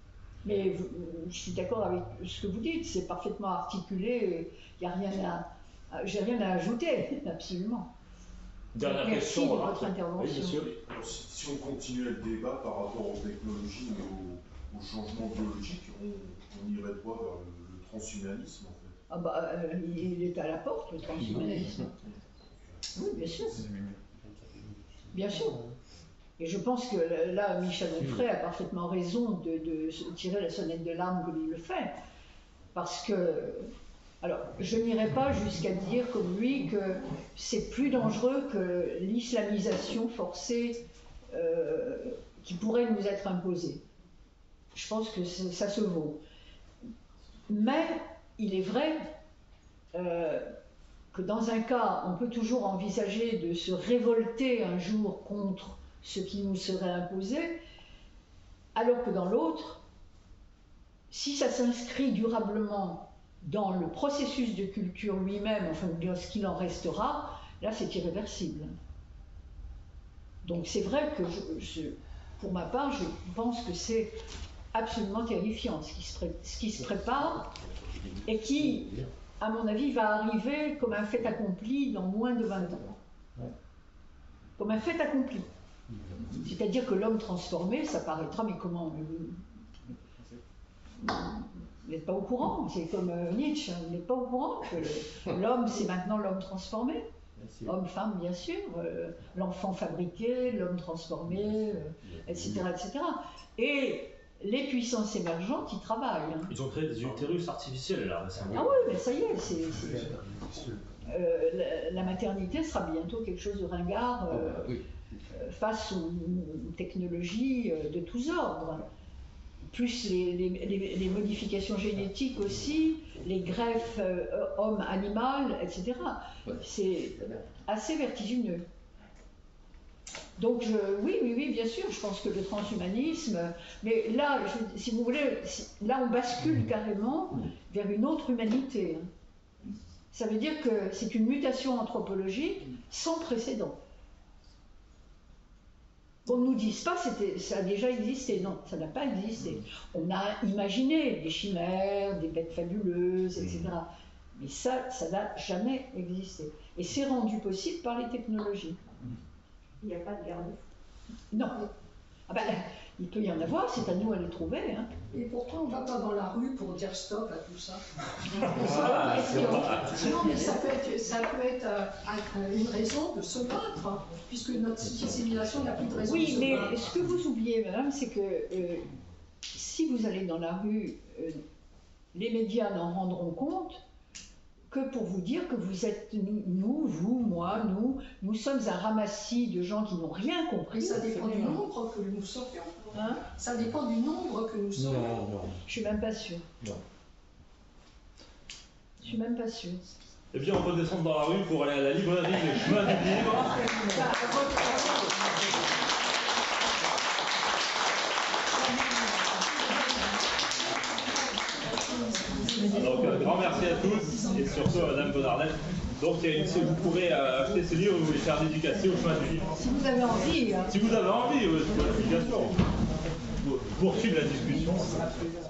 Mais vous, je suis d'accord avec ce que vous dites, c'est parfaitement articulé, il n'y a rien à, j'ai rien à ajouter, absolument. Dernière Merci question. de Voilà. votre intervention. Oui, monsieur. Alors, si, si on continuait le débat par rapport aux technologies et au, au changement biologique, on, on irait de quoi vers le, le transhumanisme en fait? Ah bah, euh, il est à la porte, le transhumanisme. Oui, bien sûr. Bien sûr. Et je pense que là, Michel Onfray a parfaitement raison de, de tirer la sonnette de l'alarme comme il le fait. Parce que, alors, je n'irai pas jusqu'à dire comme lui que c'est plus dangereux que l'islamisation forcée euh, qui pourrait nous être imposée. Je pense que ça se vaut. Mais il est vrai euh, que dans un cas, on peut toujours envisager de se révolter un jour contre ce qui nous serait imposé, alors que dans l'autre, si ça s'inscrit durablement dans le processus de culture lui-même, enfin dans ce qu'il en restera, là c'est irréversible. Donc c'est vrai que, je, je, pour ma part, je pense que c'est absolument terrifiant ce qui, se pré ce qui se prépare et qui, à mon avis, va arriver comme un fait accompli dans moins de vingt ans. Comme un fait accompli. C'est-à-dire que l'homme transformé, ça paraîtra, mais comment? Vous n'êtes pas au courant, c'est comme euh, Nietzsche, vous n'êtes pas au courant que l'homme, c'est maintenant l'homme transformé. Homme-femme, bien sûr, euh, l'enfant fabriqué, l'homme transformé, euh, et cetera, et cetera. Et les puissances émergentes y travaillent. Hein. Ils ont créé des utérus artificiels là récemment. Ah oui, mais ça y est, c'est... Euh, la, la maternité sera bientôt quelque chose de ringard euh, euh, face aux, aux technologies euh, de tous ordres. Plus les, les, les, les modifications génétiques aussi, les greffes euh, homme-animal, et cetera. C'est assez vertigineux. Donc je, oui, oui, oui, bien sûr, je pense que le transhumanisme, mais là, je, si vous voulez, là on bascule carrément vers une autre humanité. Ça veut dire que c'est une mutation anthropologique sans précédent. Qu'on ne nous dise pas que ça a déjà existé. Non, ça n'a pas existé. On a imaginé des chimères, des bêtes fabuleuses, et cetera. Mais ça, ça n'a jamais existé. Et c'est rendu possible par les technologies. Il n'y a pas de garde-fou. Non. Ah ben, il peut y en avoir, c'est à nous à les trouver. Hein. Et pourquoi on ne va pas dans la rue pour dire stop à tout ça? Voilà, non, mais ça peut être, ça peut être euh, une raison de se battre, hein, puisque notre civilisation n'a plus de raison oui, de se mais battre. ce que vous oubliez, madame, c'est que euh, si vous allez dans la rue, euh, les médias n'en rendront compte que pour vous dire que vous êtes, nous, nous, vous, moi, nous, nous sommes un ramassis de gens qui n'ont rien compris. Mais ça dépend du nombre que nous serions. Hein? Ça dépend du nombre que nous serions. Non, non. Je suis même pas sûre. Non. Je suis même pas sûre. Eh bien, on peut descendre dans la rue pour aller à la librairie Les Chemins du Livre. Donc, un grand merci à tous et surtout à Madame Bonardet. Donc, il y a une, vous pourrez euh, acheter ce livre et vous les faire dédicacer au chemin du livre. Si vous avez envie. Hein. Si vous avez envie, oui, bien sûr. Pour poursuivre la discussion.